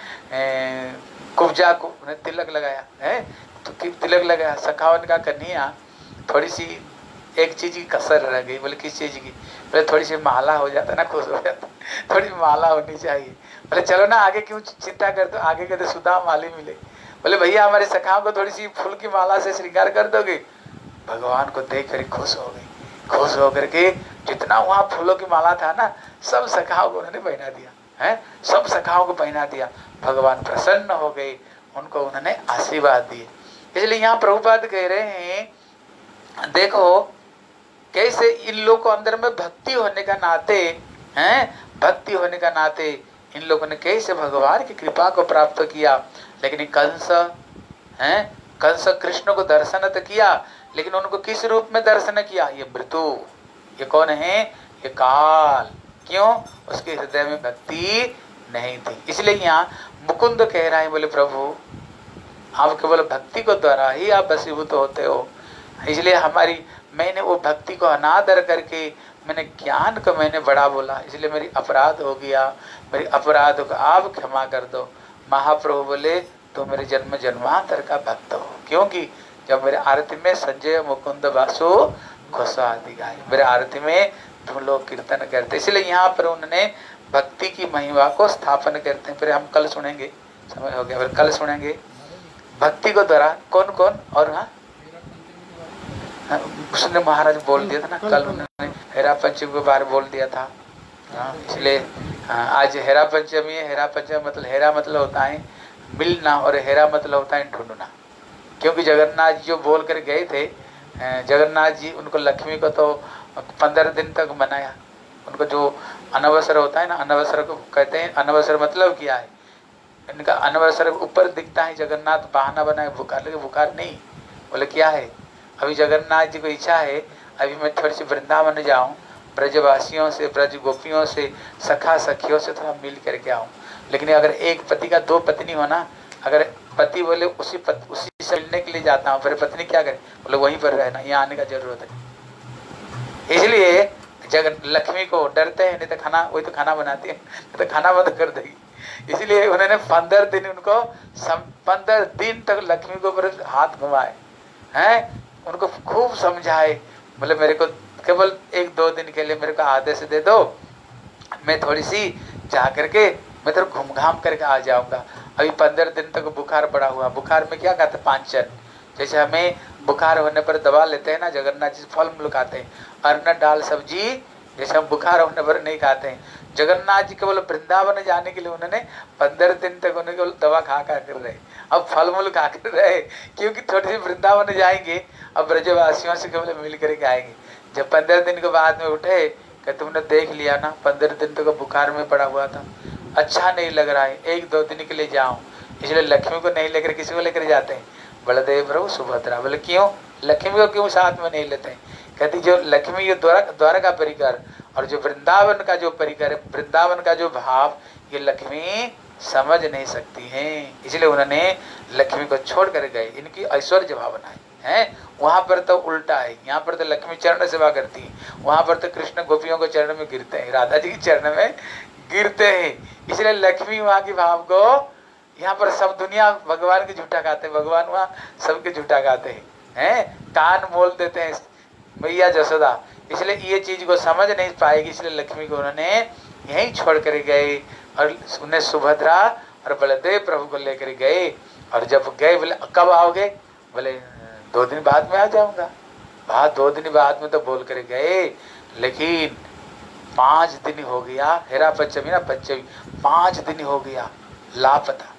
कुब्जा को उन्हें तिलक लगाया है, तो तिलक लगाया। सखावन का कन्हैया थोड़ी सी एक चीज की कसर रह गई। बोले किस चीज की? बोले थोड़ी सी माला हो जाता ना, खुश हो जाता, थोड़ी माला होनी चाहिए। बोले चलो ना आगे क्यों चिंता करते हो, आगे कहते सुदाम माली मिले। बोले भैया हमारे सखाओं को थोड़ी सी फूल की माला से श्रृंगार कर दोगे? भगवान को देख कर खुश हो गई। खुश होकर के जितना वहाँ फूलों की माला था ना, सब सखाओं को उन्होंने पहना दिया है, सब सखाओं को पहना दिया। भगवान प्रसन्न हो गए, उनको उन्होंने आशीर्वाद दिए। इसलिए यहाँ प्रभुपाद कह रहे हैं देखो कैसे इन लोगों को अंदर में भक्ति होने का नाते भक्ति होने का नाते इन लोगों ने कैसे भगवान की कृपा को प्राप्त किया। लेकिन कंस कृष्ण को दर्शन तो किया, लेकिन उनको किस रूप में दर्शन किया? ये मृत्यु, ये कौन है? ये काल। क्यों? उसके हृदय में भक्ति नहीं थी। इसलिए यहाँ मुकुंद कह रहा है, बोले प्रभु आप केवल भक्ति को द्वारा ही आप वशीभूत होते हो। इसलिए मैंने वो भक्ति को अनादर करके मैंने ज्ञान को मैंने बड़ा बोला, इसलिए मेरी अपराध हो गया। मेरी अपराध को आप क्षमा कर दो। महाप्रभु बोले तो मेरे जन्म जन्मांतर का भक्त हो, क्योंकि जब मेरे आरती में संजय मुकुंद वासु घोषा आदि गाए, मेरे आरती में तुम लोग कीर्तन करते, इसलिए यहाँ पर उन्होंने भक्ति की महिमा को स्थापन करते हैं। फिर हम कल सुनेंगे, समय हो गया, फिर कल सुनेंगे भक्ति को द्वारा कौन कौन। और उसने महाराज बोल दिया था ना कल, उन्होंने हेरा पंचमी के बारे बोल दिया था। इसलिए आज हेरा पंचमी है। हेरा पंचमी मतलब हेरा मतलब होता है मिलना और हेरा मतलब होता है ढूंढना। क्योंकि जगन्नाथ जी जो बोल कर गए थे, जगन्नाथ जी उनको लक्ष्मी को तो 15 दिन तक मनाया। उनको जो अनवसर होता है ना, अनवसर को कहते हैं। अनवसर मतलब क्या है? इनका अनवसर ऊपर दिखता है, जगन्नाथ बहाना बनाए बुखार लगे, बुखार नहीं। बोले क्या है? अभी जगन्नाथ जी को इच्छा है अभी मैं थोड़ी सी वृंदावन जाऊं, ब्रजवासियों से, ब्रज गोपियों से, सखा सखियों से थोड़ा मिल करके आऊं। लेकिन अगर एक पति का 2 पत्नी होना, अगर पति बोले उसी से मिलने के लिए जाता हूँ, फिर पत्नी क्या करे? बोले वहीं पर रहना, यहाँ आने का जरूरत है। इसलिए लक्ष्मी को डरते हैं, नहीं तो खाना, वही तो खाना बनाती है, नहीं तो खाना बंद कर देगी। इसलिए उन्होंने 15 दिन उनको 15 दिन तक लक्ष्मी को ऊपर हाथ घुमाए हैं, उनको खूब समझाए। बोले मेरे को केवल 1-2 दिन के लिए मेरे को आदेश दे दो, मैं थोड़ी सी जा करके मैं तो घूम घाम करके आ जाऊंगा। अभी 15 दिन तक बुखार पड़ा हुआ। बुखार में क्या खाते? पांचन। जैसे हमें बुखार होने पर दवा लेते हैं ना, जगन्नाथ जी फल मूल खाते हैं, अन्न दाल सब्जी, जैसे हम बुखार होने पर नहीं खाते हैं। जगन्नाथ जी केवल वृंदावन जाने के लिए उन्होंने 15 दिन तक उन्हें केवल दवा खा कर रहे, अब फल मूल खा कर रहे, क्योंकि थोड़ी सी वृंदावन जाएंगे, अब ब्रजवासियों से केवल मिल करके आएंगे। जब 15 दिन के बाद में उठे कि तुमने देख लिया ना, 15 दिन तक बुखार में पड़ा हुआ था, अच्छा नहीं लग रहा है, 1-2 दिन के लिए जाऊं। इसलिए लक्ष्मी को नहीं लेकर किसी को लेकर जाते हैं? बलदेव प्रभु सुभद्रा। बोले क्यों? लक्ष्मी को क्यों साथ में नहीं लेते हैं? कहती जो लक्ष्मी ये द्वार का परिकर और जो वृंदावन का जो परिकर है, वृंदावन का जो भाव, ये लक्ष्मी समझ नहीं सकती हैं। इसलिए उन्होंने लक्ष्मी को छोड़ कर गए। इनकी ऐश्वर्य भावना है। वहां पर तो उल्टा है, यहाँ पर तो लक्ष्मी चरण सेवा करती है, वहां पर तो कृष्ण गोपियों को चरण में गिरते हैं, राधा जी के चरण में गिरते हैं। इसलिए लक्ष्मी वहां की भाव को, यहाँ पर सब दुनिया भगवान की झूठा खाते हैं, भगवान वहाँ सबके झूठा खाते हैं, कान मोल देते हैं मैया जसोदा। इसलिए ये चीज को समझ नहीं पाएगी, इसलिए लक्ष्मी को उन्होंने यहीं छोड़ कर गए और उन्हें सुभद्रा और बलदेव प्रभु को लेकर गए। और जब गए बोले कब आओगे? बोले 2 दिन बाद में आ जाऊंगा। 2 दिन बाद में तो बोल कर गए, लेकिन 5 दिन हो गया, हेरा पंचमी ना पंचमी, 5 दिन हो गया लापता।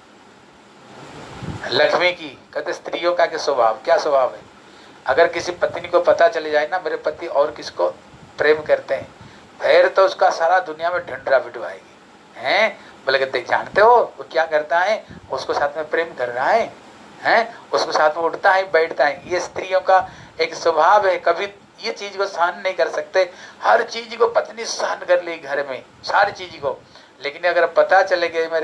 लक्ष्मी की कहते स्त्रियों का क्या स्वभाव है? अगर किसी पत्नी को पता चले जाए ना मेरे पति और किसको प्रेम करते हैं, फिर तो उसका सारा दुनिया में ढंडरा पिटवाएगी हैं। बोले कहते जानते हो वो क्या करता है? उसको साथ में प्रेम कर रहा है, उसको साथ में उठता है बैठता है। ये स्त्रियों का एक स्वभाव है, कभी ये चीज को सहन नहीं कर सकते। हर चीज को पत्नी सहन कर ली घर में, सारी चीज को, लेकिन अगर पता चले गए मेरे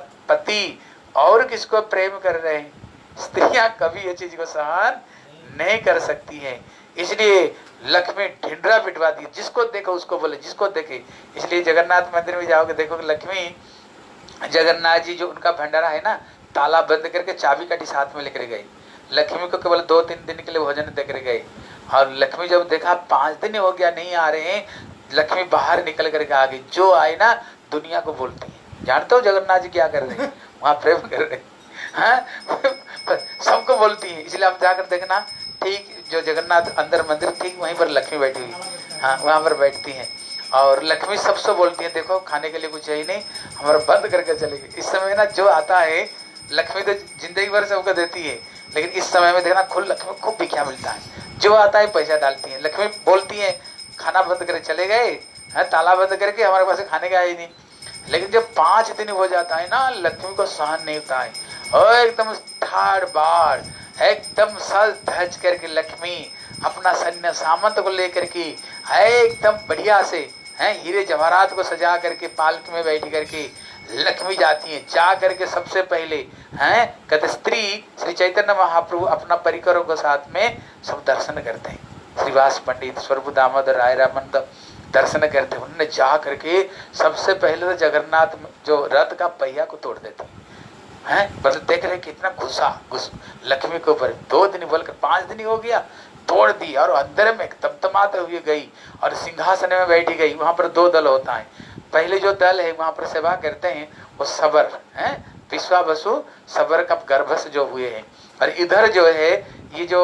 पति और किसको प्रेम कर रहे हैं, स्त्रियां कभी ये चीज को सहन नहीं कर सकती हैं। इसलिए लक्ष्मी ढिंडरा पिटवा दी, जिसको देखो उसको बोले, जिसको देखे। इसलिए जगन्नाथ मंदिर में जाओगे देखोगे लक्ष्मी जगन्नाथ जी जो उनका भंडारा है ना, ताला बंद करके चाबी काटी साथ में लेकर गई। लक्ष्मी को केवल 2-3 दिन के लिए भोजन देकर गए। और लक्ष्मी जब देखा 5 दिन हो गया नहीं आ रहे हैं, लक्ष्मी बाहर निकल करके आ गई। जो आए ना दुनिया को बोलती है, जानते हो जगन्नाथ जी क्या कर रहे हैं? वहाँ प्रेम कर रहे हैं, सबको बोलती है। इसलिए आप जाकर देखना, ठीक जो जगन्नाथ अंदर मंदिर ठीक वहीं पर लक्ष्मी बैठी हुई, हाँ वहाँ पर बैठती हैं। और लक्ष्मी सबसे बोलती है देखो खाने के लिए कुछ है ही नहीं, हमारा बंद करके चलेगी। इस समय ना जो आता है लक्ष्मी तो जिंदगी भर सबको देती है, लेकिन इस समय में देखना खुद लक्ष्मी को खूब भिक्षा मिलता है। जो आता है पैसा डालती है। लक्ष्मी बोलती है खाना बंद करके चले गए, ताला बंद करके, हमारे पास खाने का ही नहीं। लेकिन जब 5 दिन हो जाता है ना, लक्ष्मी को सहन नहीं होता है और एकदम ठाड़ बाड़ एकदम सज धज करके लक्ष्मी अपना सैन्य सामंत को लेकर के एकदम बढ़िया से हीरे जवाहरात को सजा करके पालकी में बैठ करके लक्ष्मी जाती है। जा करके सबसे पहले कहते स्त्री श्री चैतन्य महाप्रभु अपना परिकरों के साथ में सब दर्शन करते हैं। श्रीवास पंडित, स्वरूप दामोदर राय रामन दर्शन करते हैं। उन्होंने जा करके सबसे पहले तो जगन्नाथ जो रथ का पहिया को तोड़ देते हैं। मतलब देख रहे कितना घुस लक्ष्मी के ऊपर। 2 दिन बोलकर 5 दिन हो गया, तोड़ दी और अंदर में तमतमाते हुए गई और सिंहासन में बैठी गई। वहां पर 2 दल होता है। पहले जो दल है वहां पर सेवा करते हैं वो सबर है, विश्वावसु सबर का गर्भ से जो हुए हैं। और इधर जो है ये जो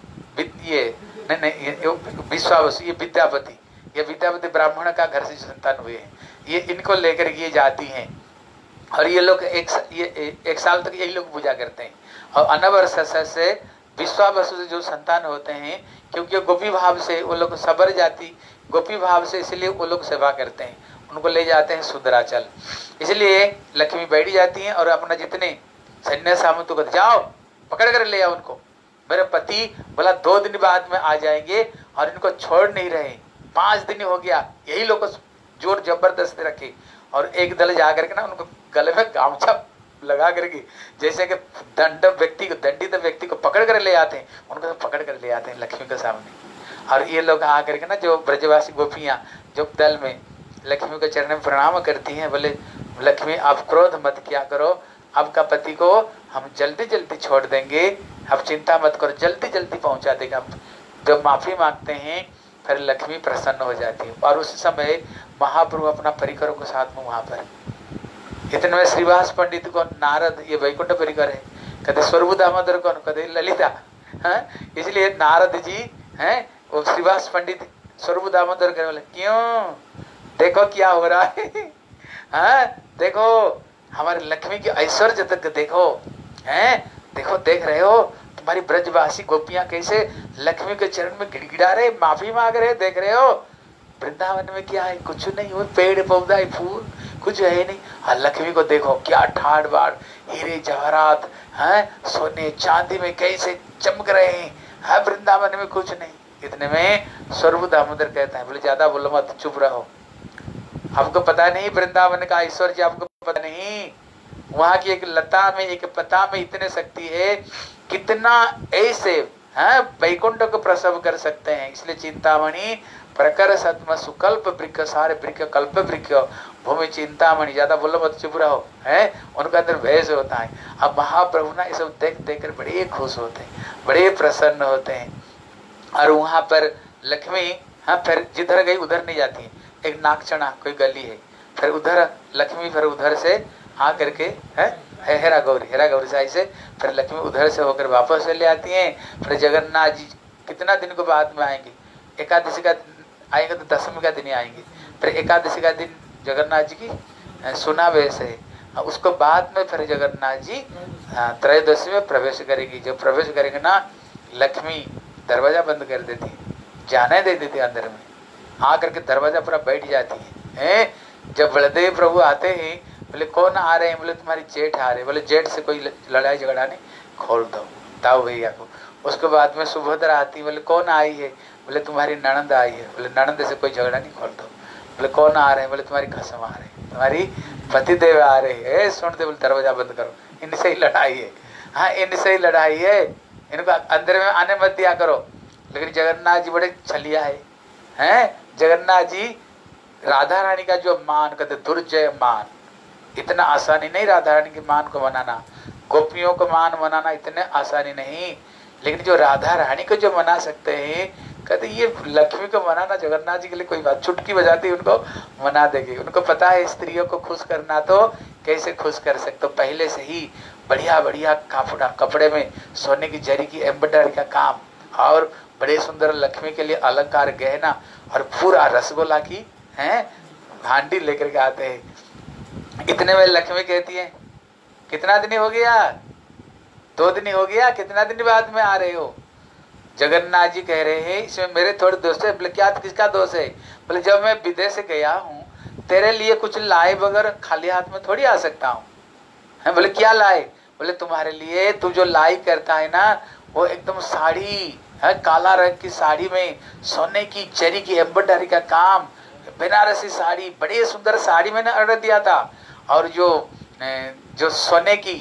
विश्वावसु, ये विद्यापति ब्राह्मण का घर से संतान हुए हैं। ये इनको लेकर ये जाती हैं और ये लोग एक साल तक यही लोग पूजा करते हैं। और अनवर से विश्वावसु से जो संतान होते हैं, क्योंकि गोपी भाव से वो लोग सबर जाति गोपी भाव से, इसलिए वो लोग सेवा करते हैं, उनको ले जाते हैं सुंदराचल। इसलिए लक्ष्मी बैठ जाती हैं और अपना जितने सैन्य सामंतों को जाओ पकड़ कर ले आओ उनको। मेरे पति बोला 2 दिन बाद में आ जाएंगे और इनको छोड़ नहीं रहे, 5 दिन हो गया, यही लोग जोर जबरदस्ती रखे। और एक दल जा करके ना उनको गले में गामछा लगा करके, जैसे कि दंडित व्यक्ति को पकड़ कर ले आते हैं, उनको तो पकड़ कर ले आते हैं लक्ष्मी के सामने। और ये लोग आ करके ना, जो ब्रजवासी गोपियां जो दल में लक्ष्मी के चरण में प्रणाम करती हैं, बोले लक्ष्मी आप क्रोध मत किया करो, आपका पति को हम जल्दी जल्दी छोड़ देंगे, आप चिंता मत करो, जल्दी जल्दी पहुंचा देगा। जब माफी मांगते हैं फिर लक्ष्मी प्रसन्न हो जाती है। और उस समय महाप्रभु अपना परिकरों के साथ में वहां पर, इतने में श्रीवास पंडित को नारद, ये वैकुंठ परिकर है, कदे स्वरूप दामोदर कौन, कदे ललिता, इसलिए नारद जी हैं वो श्रीवास पंडित स्वरूप दामोदर कर बोले क्यों, देखो क्या हो रहा है, हाँ देखो हमारे लक्ष्मी की ऐश्वर्य तक देखो, हैं देखो, देख रहे हो तुम्हारी ब्रजवासी गोपियां कैसे लक्ष्मी के चरण में गिड़गिड़ा रहे, माफी मांग रहे, देख रहे हो। वृंदावन में क्या है, कुछ नहीं, वो पेड़ पौधा फूल कुछ है नहीं। हाँ लक्ष्मी को देखो क्या ठाड़ बाड़, हीरे जवाहरात हैं, सोने चांदी में कैसे चमक रहे हैं, हाँ वृंदावन में कुछ नहीं। इतने में स्वरूप दामोदर कहता है, बोले ज्यादा बोलो मत, चुप रहो, आपको पता नहीं वृंदावन का ऐश्वर्य, आपको पता नहीं वहां की एक लता में एक पता में इतने शक्ति है, कितना ऐसे हैं वैकुंठ को प्रसव कर सकते हैं। इसलिए चिंतामणि प्रकर सत्म सुकल्प वृक्ष सारे वृक्ष कल्प वृक्ष भूमि चिंतामणि, ज्यादा बोलो मत, चुप रहो, है उनका अंदर वैस होता है। अब महाप्रभु ना ये सब देख देख कर बड़े खुश होते हैं, बड़े प्रसन्न होते हैं। और वहां पर लक्ष्मी हाँ फिर जिधर गई उधर नहीं जाती है, एक नागचना कोई गली है, फिर उधर लक्ष्मी फिर उधर से आ करके है हेरा गौरी साई से फिर लक्ष्मी उधर से होकर वापस ले आती हैं। फिर जगन्नाथ जी कितना दिन के बाद में आएंगे, एकादशी का आएंगे तो दशमी का दिन ही आएंगे, फिर एकादशी का दिन जगन्नाथ जी की सुनावेश है, उसको बाद में फिर जगन्नाथ जी त्रयोदशी में प्रवेश करेगी। जब प्रवेश करेंगे ना, लक्ष्मी दरवाजा बंद कर देती है, जाने दे देती है अंदर में, आ करके दरवाजा पूरा बैठ जाती है। जब बलदेव प्रभु आते हैं, बोले कौन आ रहे हैं, बोले तुम्हारी जेठ आ रहे हैं, बोले जेठ से कोई लड़ाई झगड़ा नहीं, खोल दो ताऊ भैया को। उसके बाद में सुभद्रा आती, बोले कौन आई है, बोले तुम्हारी ननंद आई है, बोले ननंद से कोई झगड़ा नहीं, खोल दो। बोले कौन आ रहे हैं, बोले तुम्हारी खसम आ रहे हैं, तुम्हारी पतिदेव आ रहे हैं, सुनते बोले दरवाजा बंद करो, इनसे ही लड़ाई है, हाँ इनसे ही लड़ाई है, इनको अंदर में आने मत दिया करो। लेकिन जगन्नाथ जी बड़े छलिया है, जगन्नाथ जी राधा रानी का जो मान कहते दुर्जय मान, इतना आसानी नहीं राधा रानी के मान को मनाना, गोपियों को मान मनाना इतने आसानी नहीं। लेकिन जो राधा रानी को जो मना सकते हैं, कहते ये लक्ष्मी को मनाना जगन्नाथ जी के लिए कोई बात, चुटकी बजाती उनको मना देगी। उनको पता है स्त्रियों को खुश करना तो कैसे खुश कर सकते, पहले से ही बढ़िया बढ़िया कपड़े में सोने की जरी की एम्ब्रॉयडरी का काम, और बड़े सुंदर लक्ष्मी के लिए अलंकार गहना, और पूरा रसगोला की है हांडी लेकर के आते हैं। इतने में लक्ष्मी कहती है कितना दिन हो गया, 2 दिन हो गया, कितना दिन बाद में आ रहे हो। जगन्नाथ जी कह रहे हैं इसमें मेरे थोड़े दोस्त है। बोले क्या, किसका दोष है, बोले जब मैं विदेश गया हूँ तेरे लिए कुछ लाए बगैर खाली हाथ में थोड़ी आ सकता हूँ। बोले क्या लाए, बोले तुम्हारे लिए तू जो लाई करता है ना, वो एकदम साड़ी है, काला रंग की साड़ी में सोने की जरी की एम्ब्रॉयडरी का काम, बनारसी साड़ी, बड़ी सुंदर साड़ी मैंने ऑर्डर दिया था। और जो सोने की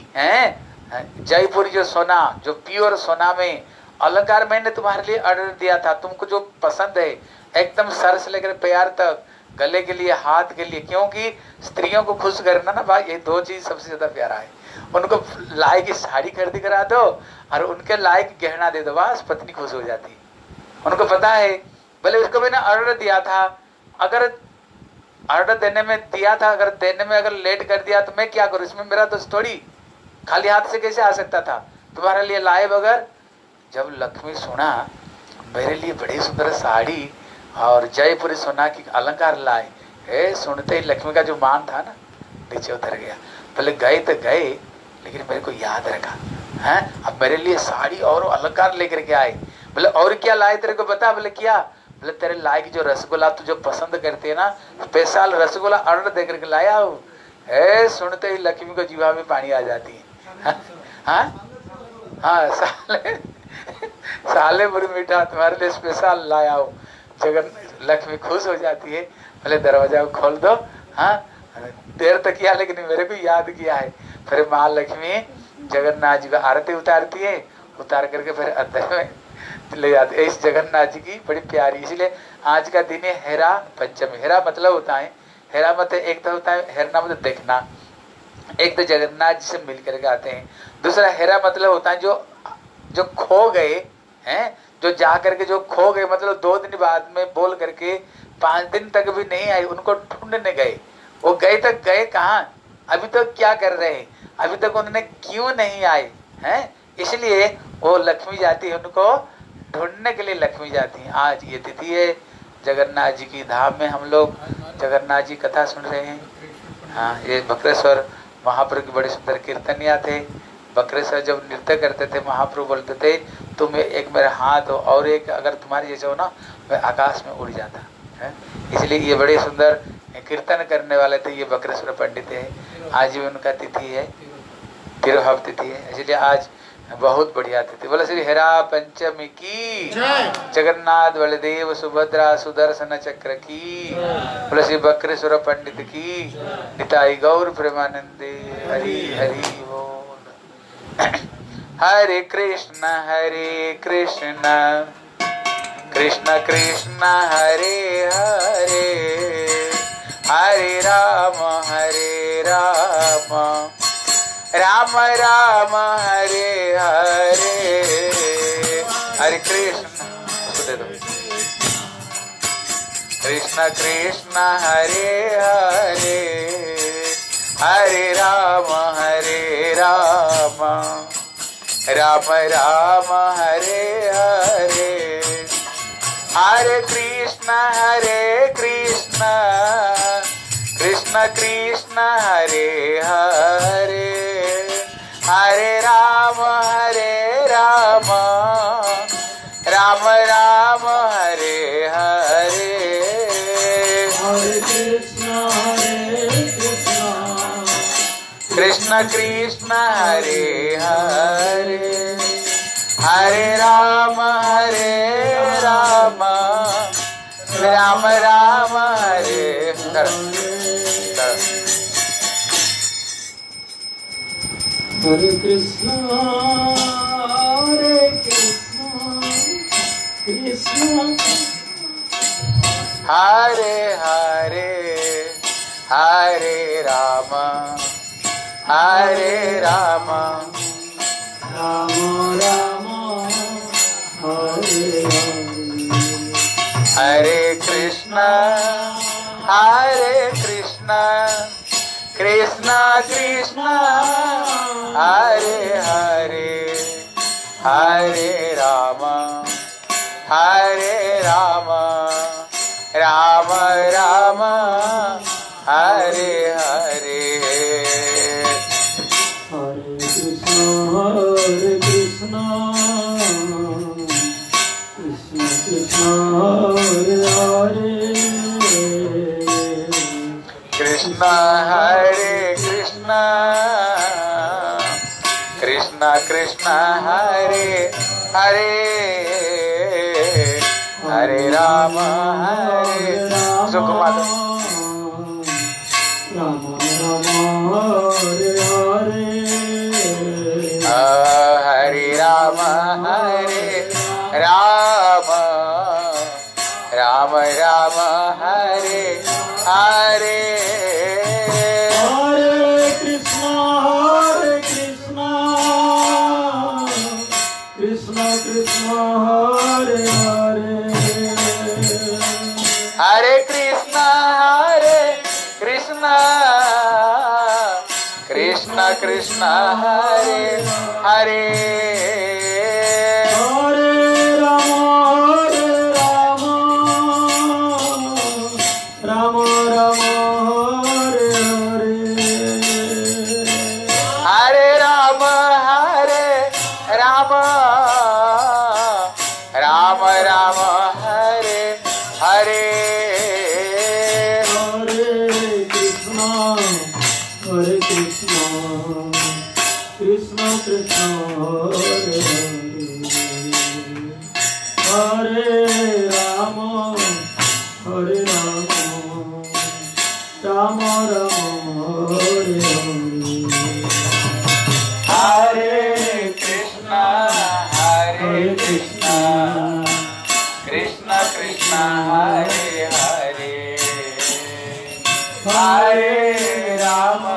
है जयपुरी जो सोना, जो प्योर सोना में अलंकार मैंने तुम्हारे लिए ऑर्डर दिया था, तुमको जो पसंद है एकदम सर से लेकर पैर तक, गले के लिए हाथ के लिए, क्योंकि स्त्रियों को खुश करना ना भाई, ये 2 चीज सबसे ज्यादा प्यारा है। उनको लायक की साड़ी खरीदी करा दो और उनके लायक गहना दे दो, बस पत्नी खुश हो जाती है। उनको पता है भले उसको मैंने ऑर्डर दिया था, अगर ऑर्डर देने में दिया था, अगर देने में अगर लेट कर दिया तो मैं क्या करूं, इसमें मेरा दोस्त थोड़ी, खाली हाथ से कैसे आ सकता था, तुम्हारे लिए लाए बगैर। जब लक्ष्मी सुना मेरे लिए बड़ी सुंदर साड़ी और जयपुरी सोना की अलंकार लाए, सुनते ही लक्ष्मी का जो मान था ना, नीचे उतर गया। बोले गए तो गए, लेकिन मेरे को याद रखा है, अब मेरे लिए साड़ी और अलंकार लेकर के आए। बोले और क्या लाए तेरे को बता। बोले क्या। बोले तेरे लायक जो रसगुल्ला तू जो पसंद करती है ना, स्पेशल रसगुल्ला ऑर्डर दे करके लाया हूँ। सुनते ही लक्ष्मी को जीवा में पानी आ जाती है। हाँ साले बुरी मीठा तुम्हारे लिए स्पेशल लाया हूँ। जगन लक्ष्मी खुश हो जाती है। बोले दरवाजा खोल दो। हाँ देर तक किया लेकिन मेरे को याद किया है। फिर महालक्ष्मी जगन्नाथ जी का आरती उतारती है, उतार करके फिर अंदर में ले जाते हैं। इस जगन्नाथ जी की बड़ी प्यारी, इसलिए आज का दिन है हेरा पंचमी। हेरा मतलब होता है, हेरा मतलब एक तो होता है हेरना मतलब देखना, एक तो जगन्नाथ जी से मिल करके आते हैं। दूसरा हेरा मतलब होता है जो खो गए हैं, जो जा करके जो खो गए, मतलब 2 दिन बाद में बोल करके 5 दिन तक भी नहीं आई, उनको ढूंढने गए। वो गए तक गए कहाँ, अभी तक क्या कर रहे हैं, अभी तक उन्होंने क्यों नहीं आए हैं, इसलिए वो लक्ष्मी जाती है उनको ढूंढने के लिए। लक्ष्मी जाती है। आज ये तिथि है जगन्नाथ जी की धाम में हम लोग जगन्नाथ जी कथा सुन रहे हैं। हाँ ये बक्रेश्वर महाप्रभु की बड़े सुंदर कीर्तनिया थे। बक्रेश्वर जब नृत्य करते थे महाप्रभु बोलते थे तुम एक मेरा हाथ हो और एक अगर तुम्हारे जैसे हो ना मैं आकाश में उड़ जाता है। इसलिए ये बड़े सुंदर कीर्तन करने वाले थे ये बक्रेश्वर पंडित है। आज भी उनका तिथि है, तिरुहव तिथि है, इसलिए आज बहुत बढ़िया तिथि। बोले श्री हेरा पंचमी की जगन्नाथ बलदेव सुभद्रा सुदर्शन चक्र की। बोले श्री बक्रेश्वर पंडित की निताई गौर प्रेमानंदे हरि हरि बोल। हरे कृष्ण कृष्ण कृष्ण हरे हरे, हरे राम राम राम हरे हरे। हरे कृष्ण दे दो। कृष्ण कृष्ण हरे हरे, हरे राम राम राम हरे हरे। हरे कृष्ण कृष्ण कृष्ण हरे हरे, हरे राम राम राम हरे हरे। हरे कृष्ण कृष्ण हरे हरे, हरे राम राम राम हरे। हरे कृष्णा कृष्णा हरे हरे, हरे राम राम राम हरे हरे। हरे कृष्ण कृष्ण कृष्ण हरे हरे, हरे राम राम राम हरे हरे। हरे कृष्ण कृष्ण कृष्ण हरे हरे, कृष्ण हरे कृष्ण कृष्ण कृष्ण हरे हरे, हरे राम सुकुमार राम राम हरे हरे। हरे राम राम राम हरे हरे। हरे कृष्ण कृष्ण कृष्ण हरे हरे, हरे कृष्ण कृष्ण कृष्ण हरे हरे। हरे Ram Ram Ram Hare Hare. Krishna Krishna Hare Hare Rama Hare Rama Rama Rama Hare Hare Krishna Krishna Krishna Hare Hare Hare Rama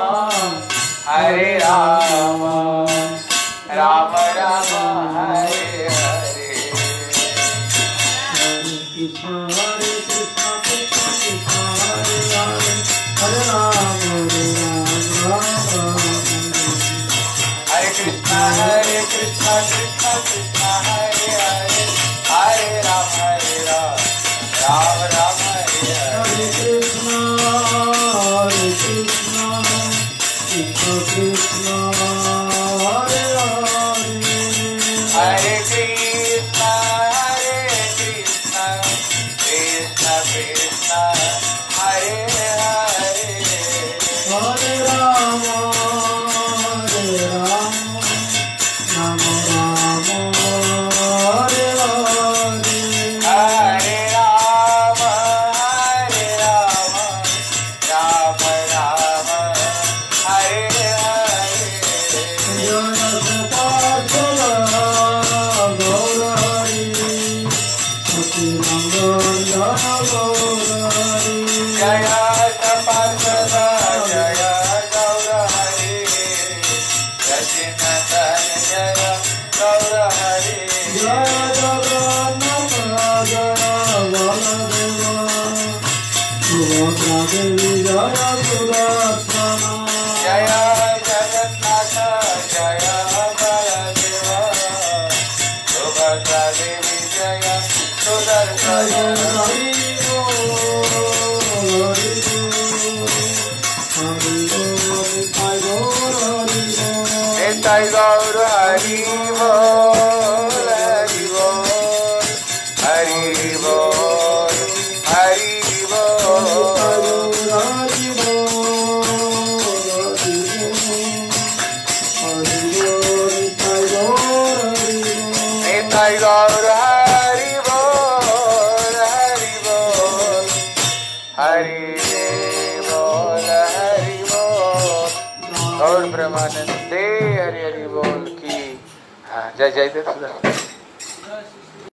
Rama Rama Hare Hare Krishna Krishna Krishna Hare Hare Hare Rama Hare Krishna Krishna Krishna Hare Hare Hare Rama Rama Rama Hare Hare Hare Krishna Krishna Krishna Hare Hare Hare Krishna Krishna Krishna Hare Hare Hare Rama Rama Rama Hare Hare Hare Rama Rama Rama Hare Hare Jaya Parvada Jaya Gaura Hari Rajinatan Jaya Gaura Hari Jaya Jagannatha Jaya Baladeva Subhadra Devi Jaya Sudarsana Nitai Gaur Hari Bol Hari Bol Hari Bol Hari Nitai Gaur Hari Bol Hari Bol Hari Bol Hari Bol और ब्रह्मानंदे हरि हरि बोल की। हाँ जय जय देव सुदर्शन।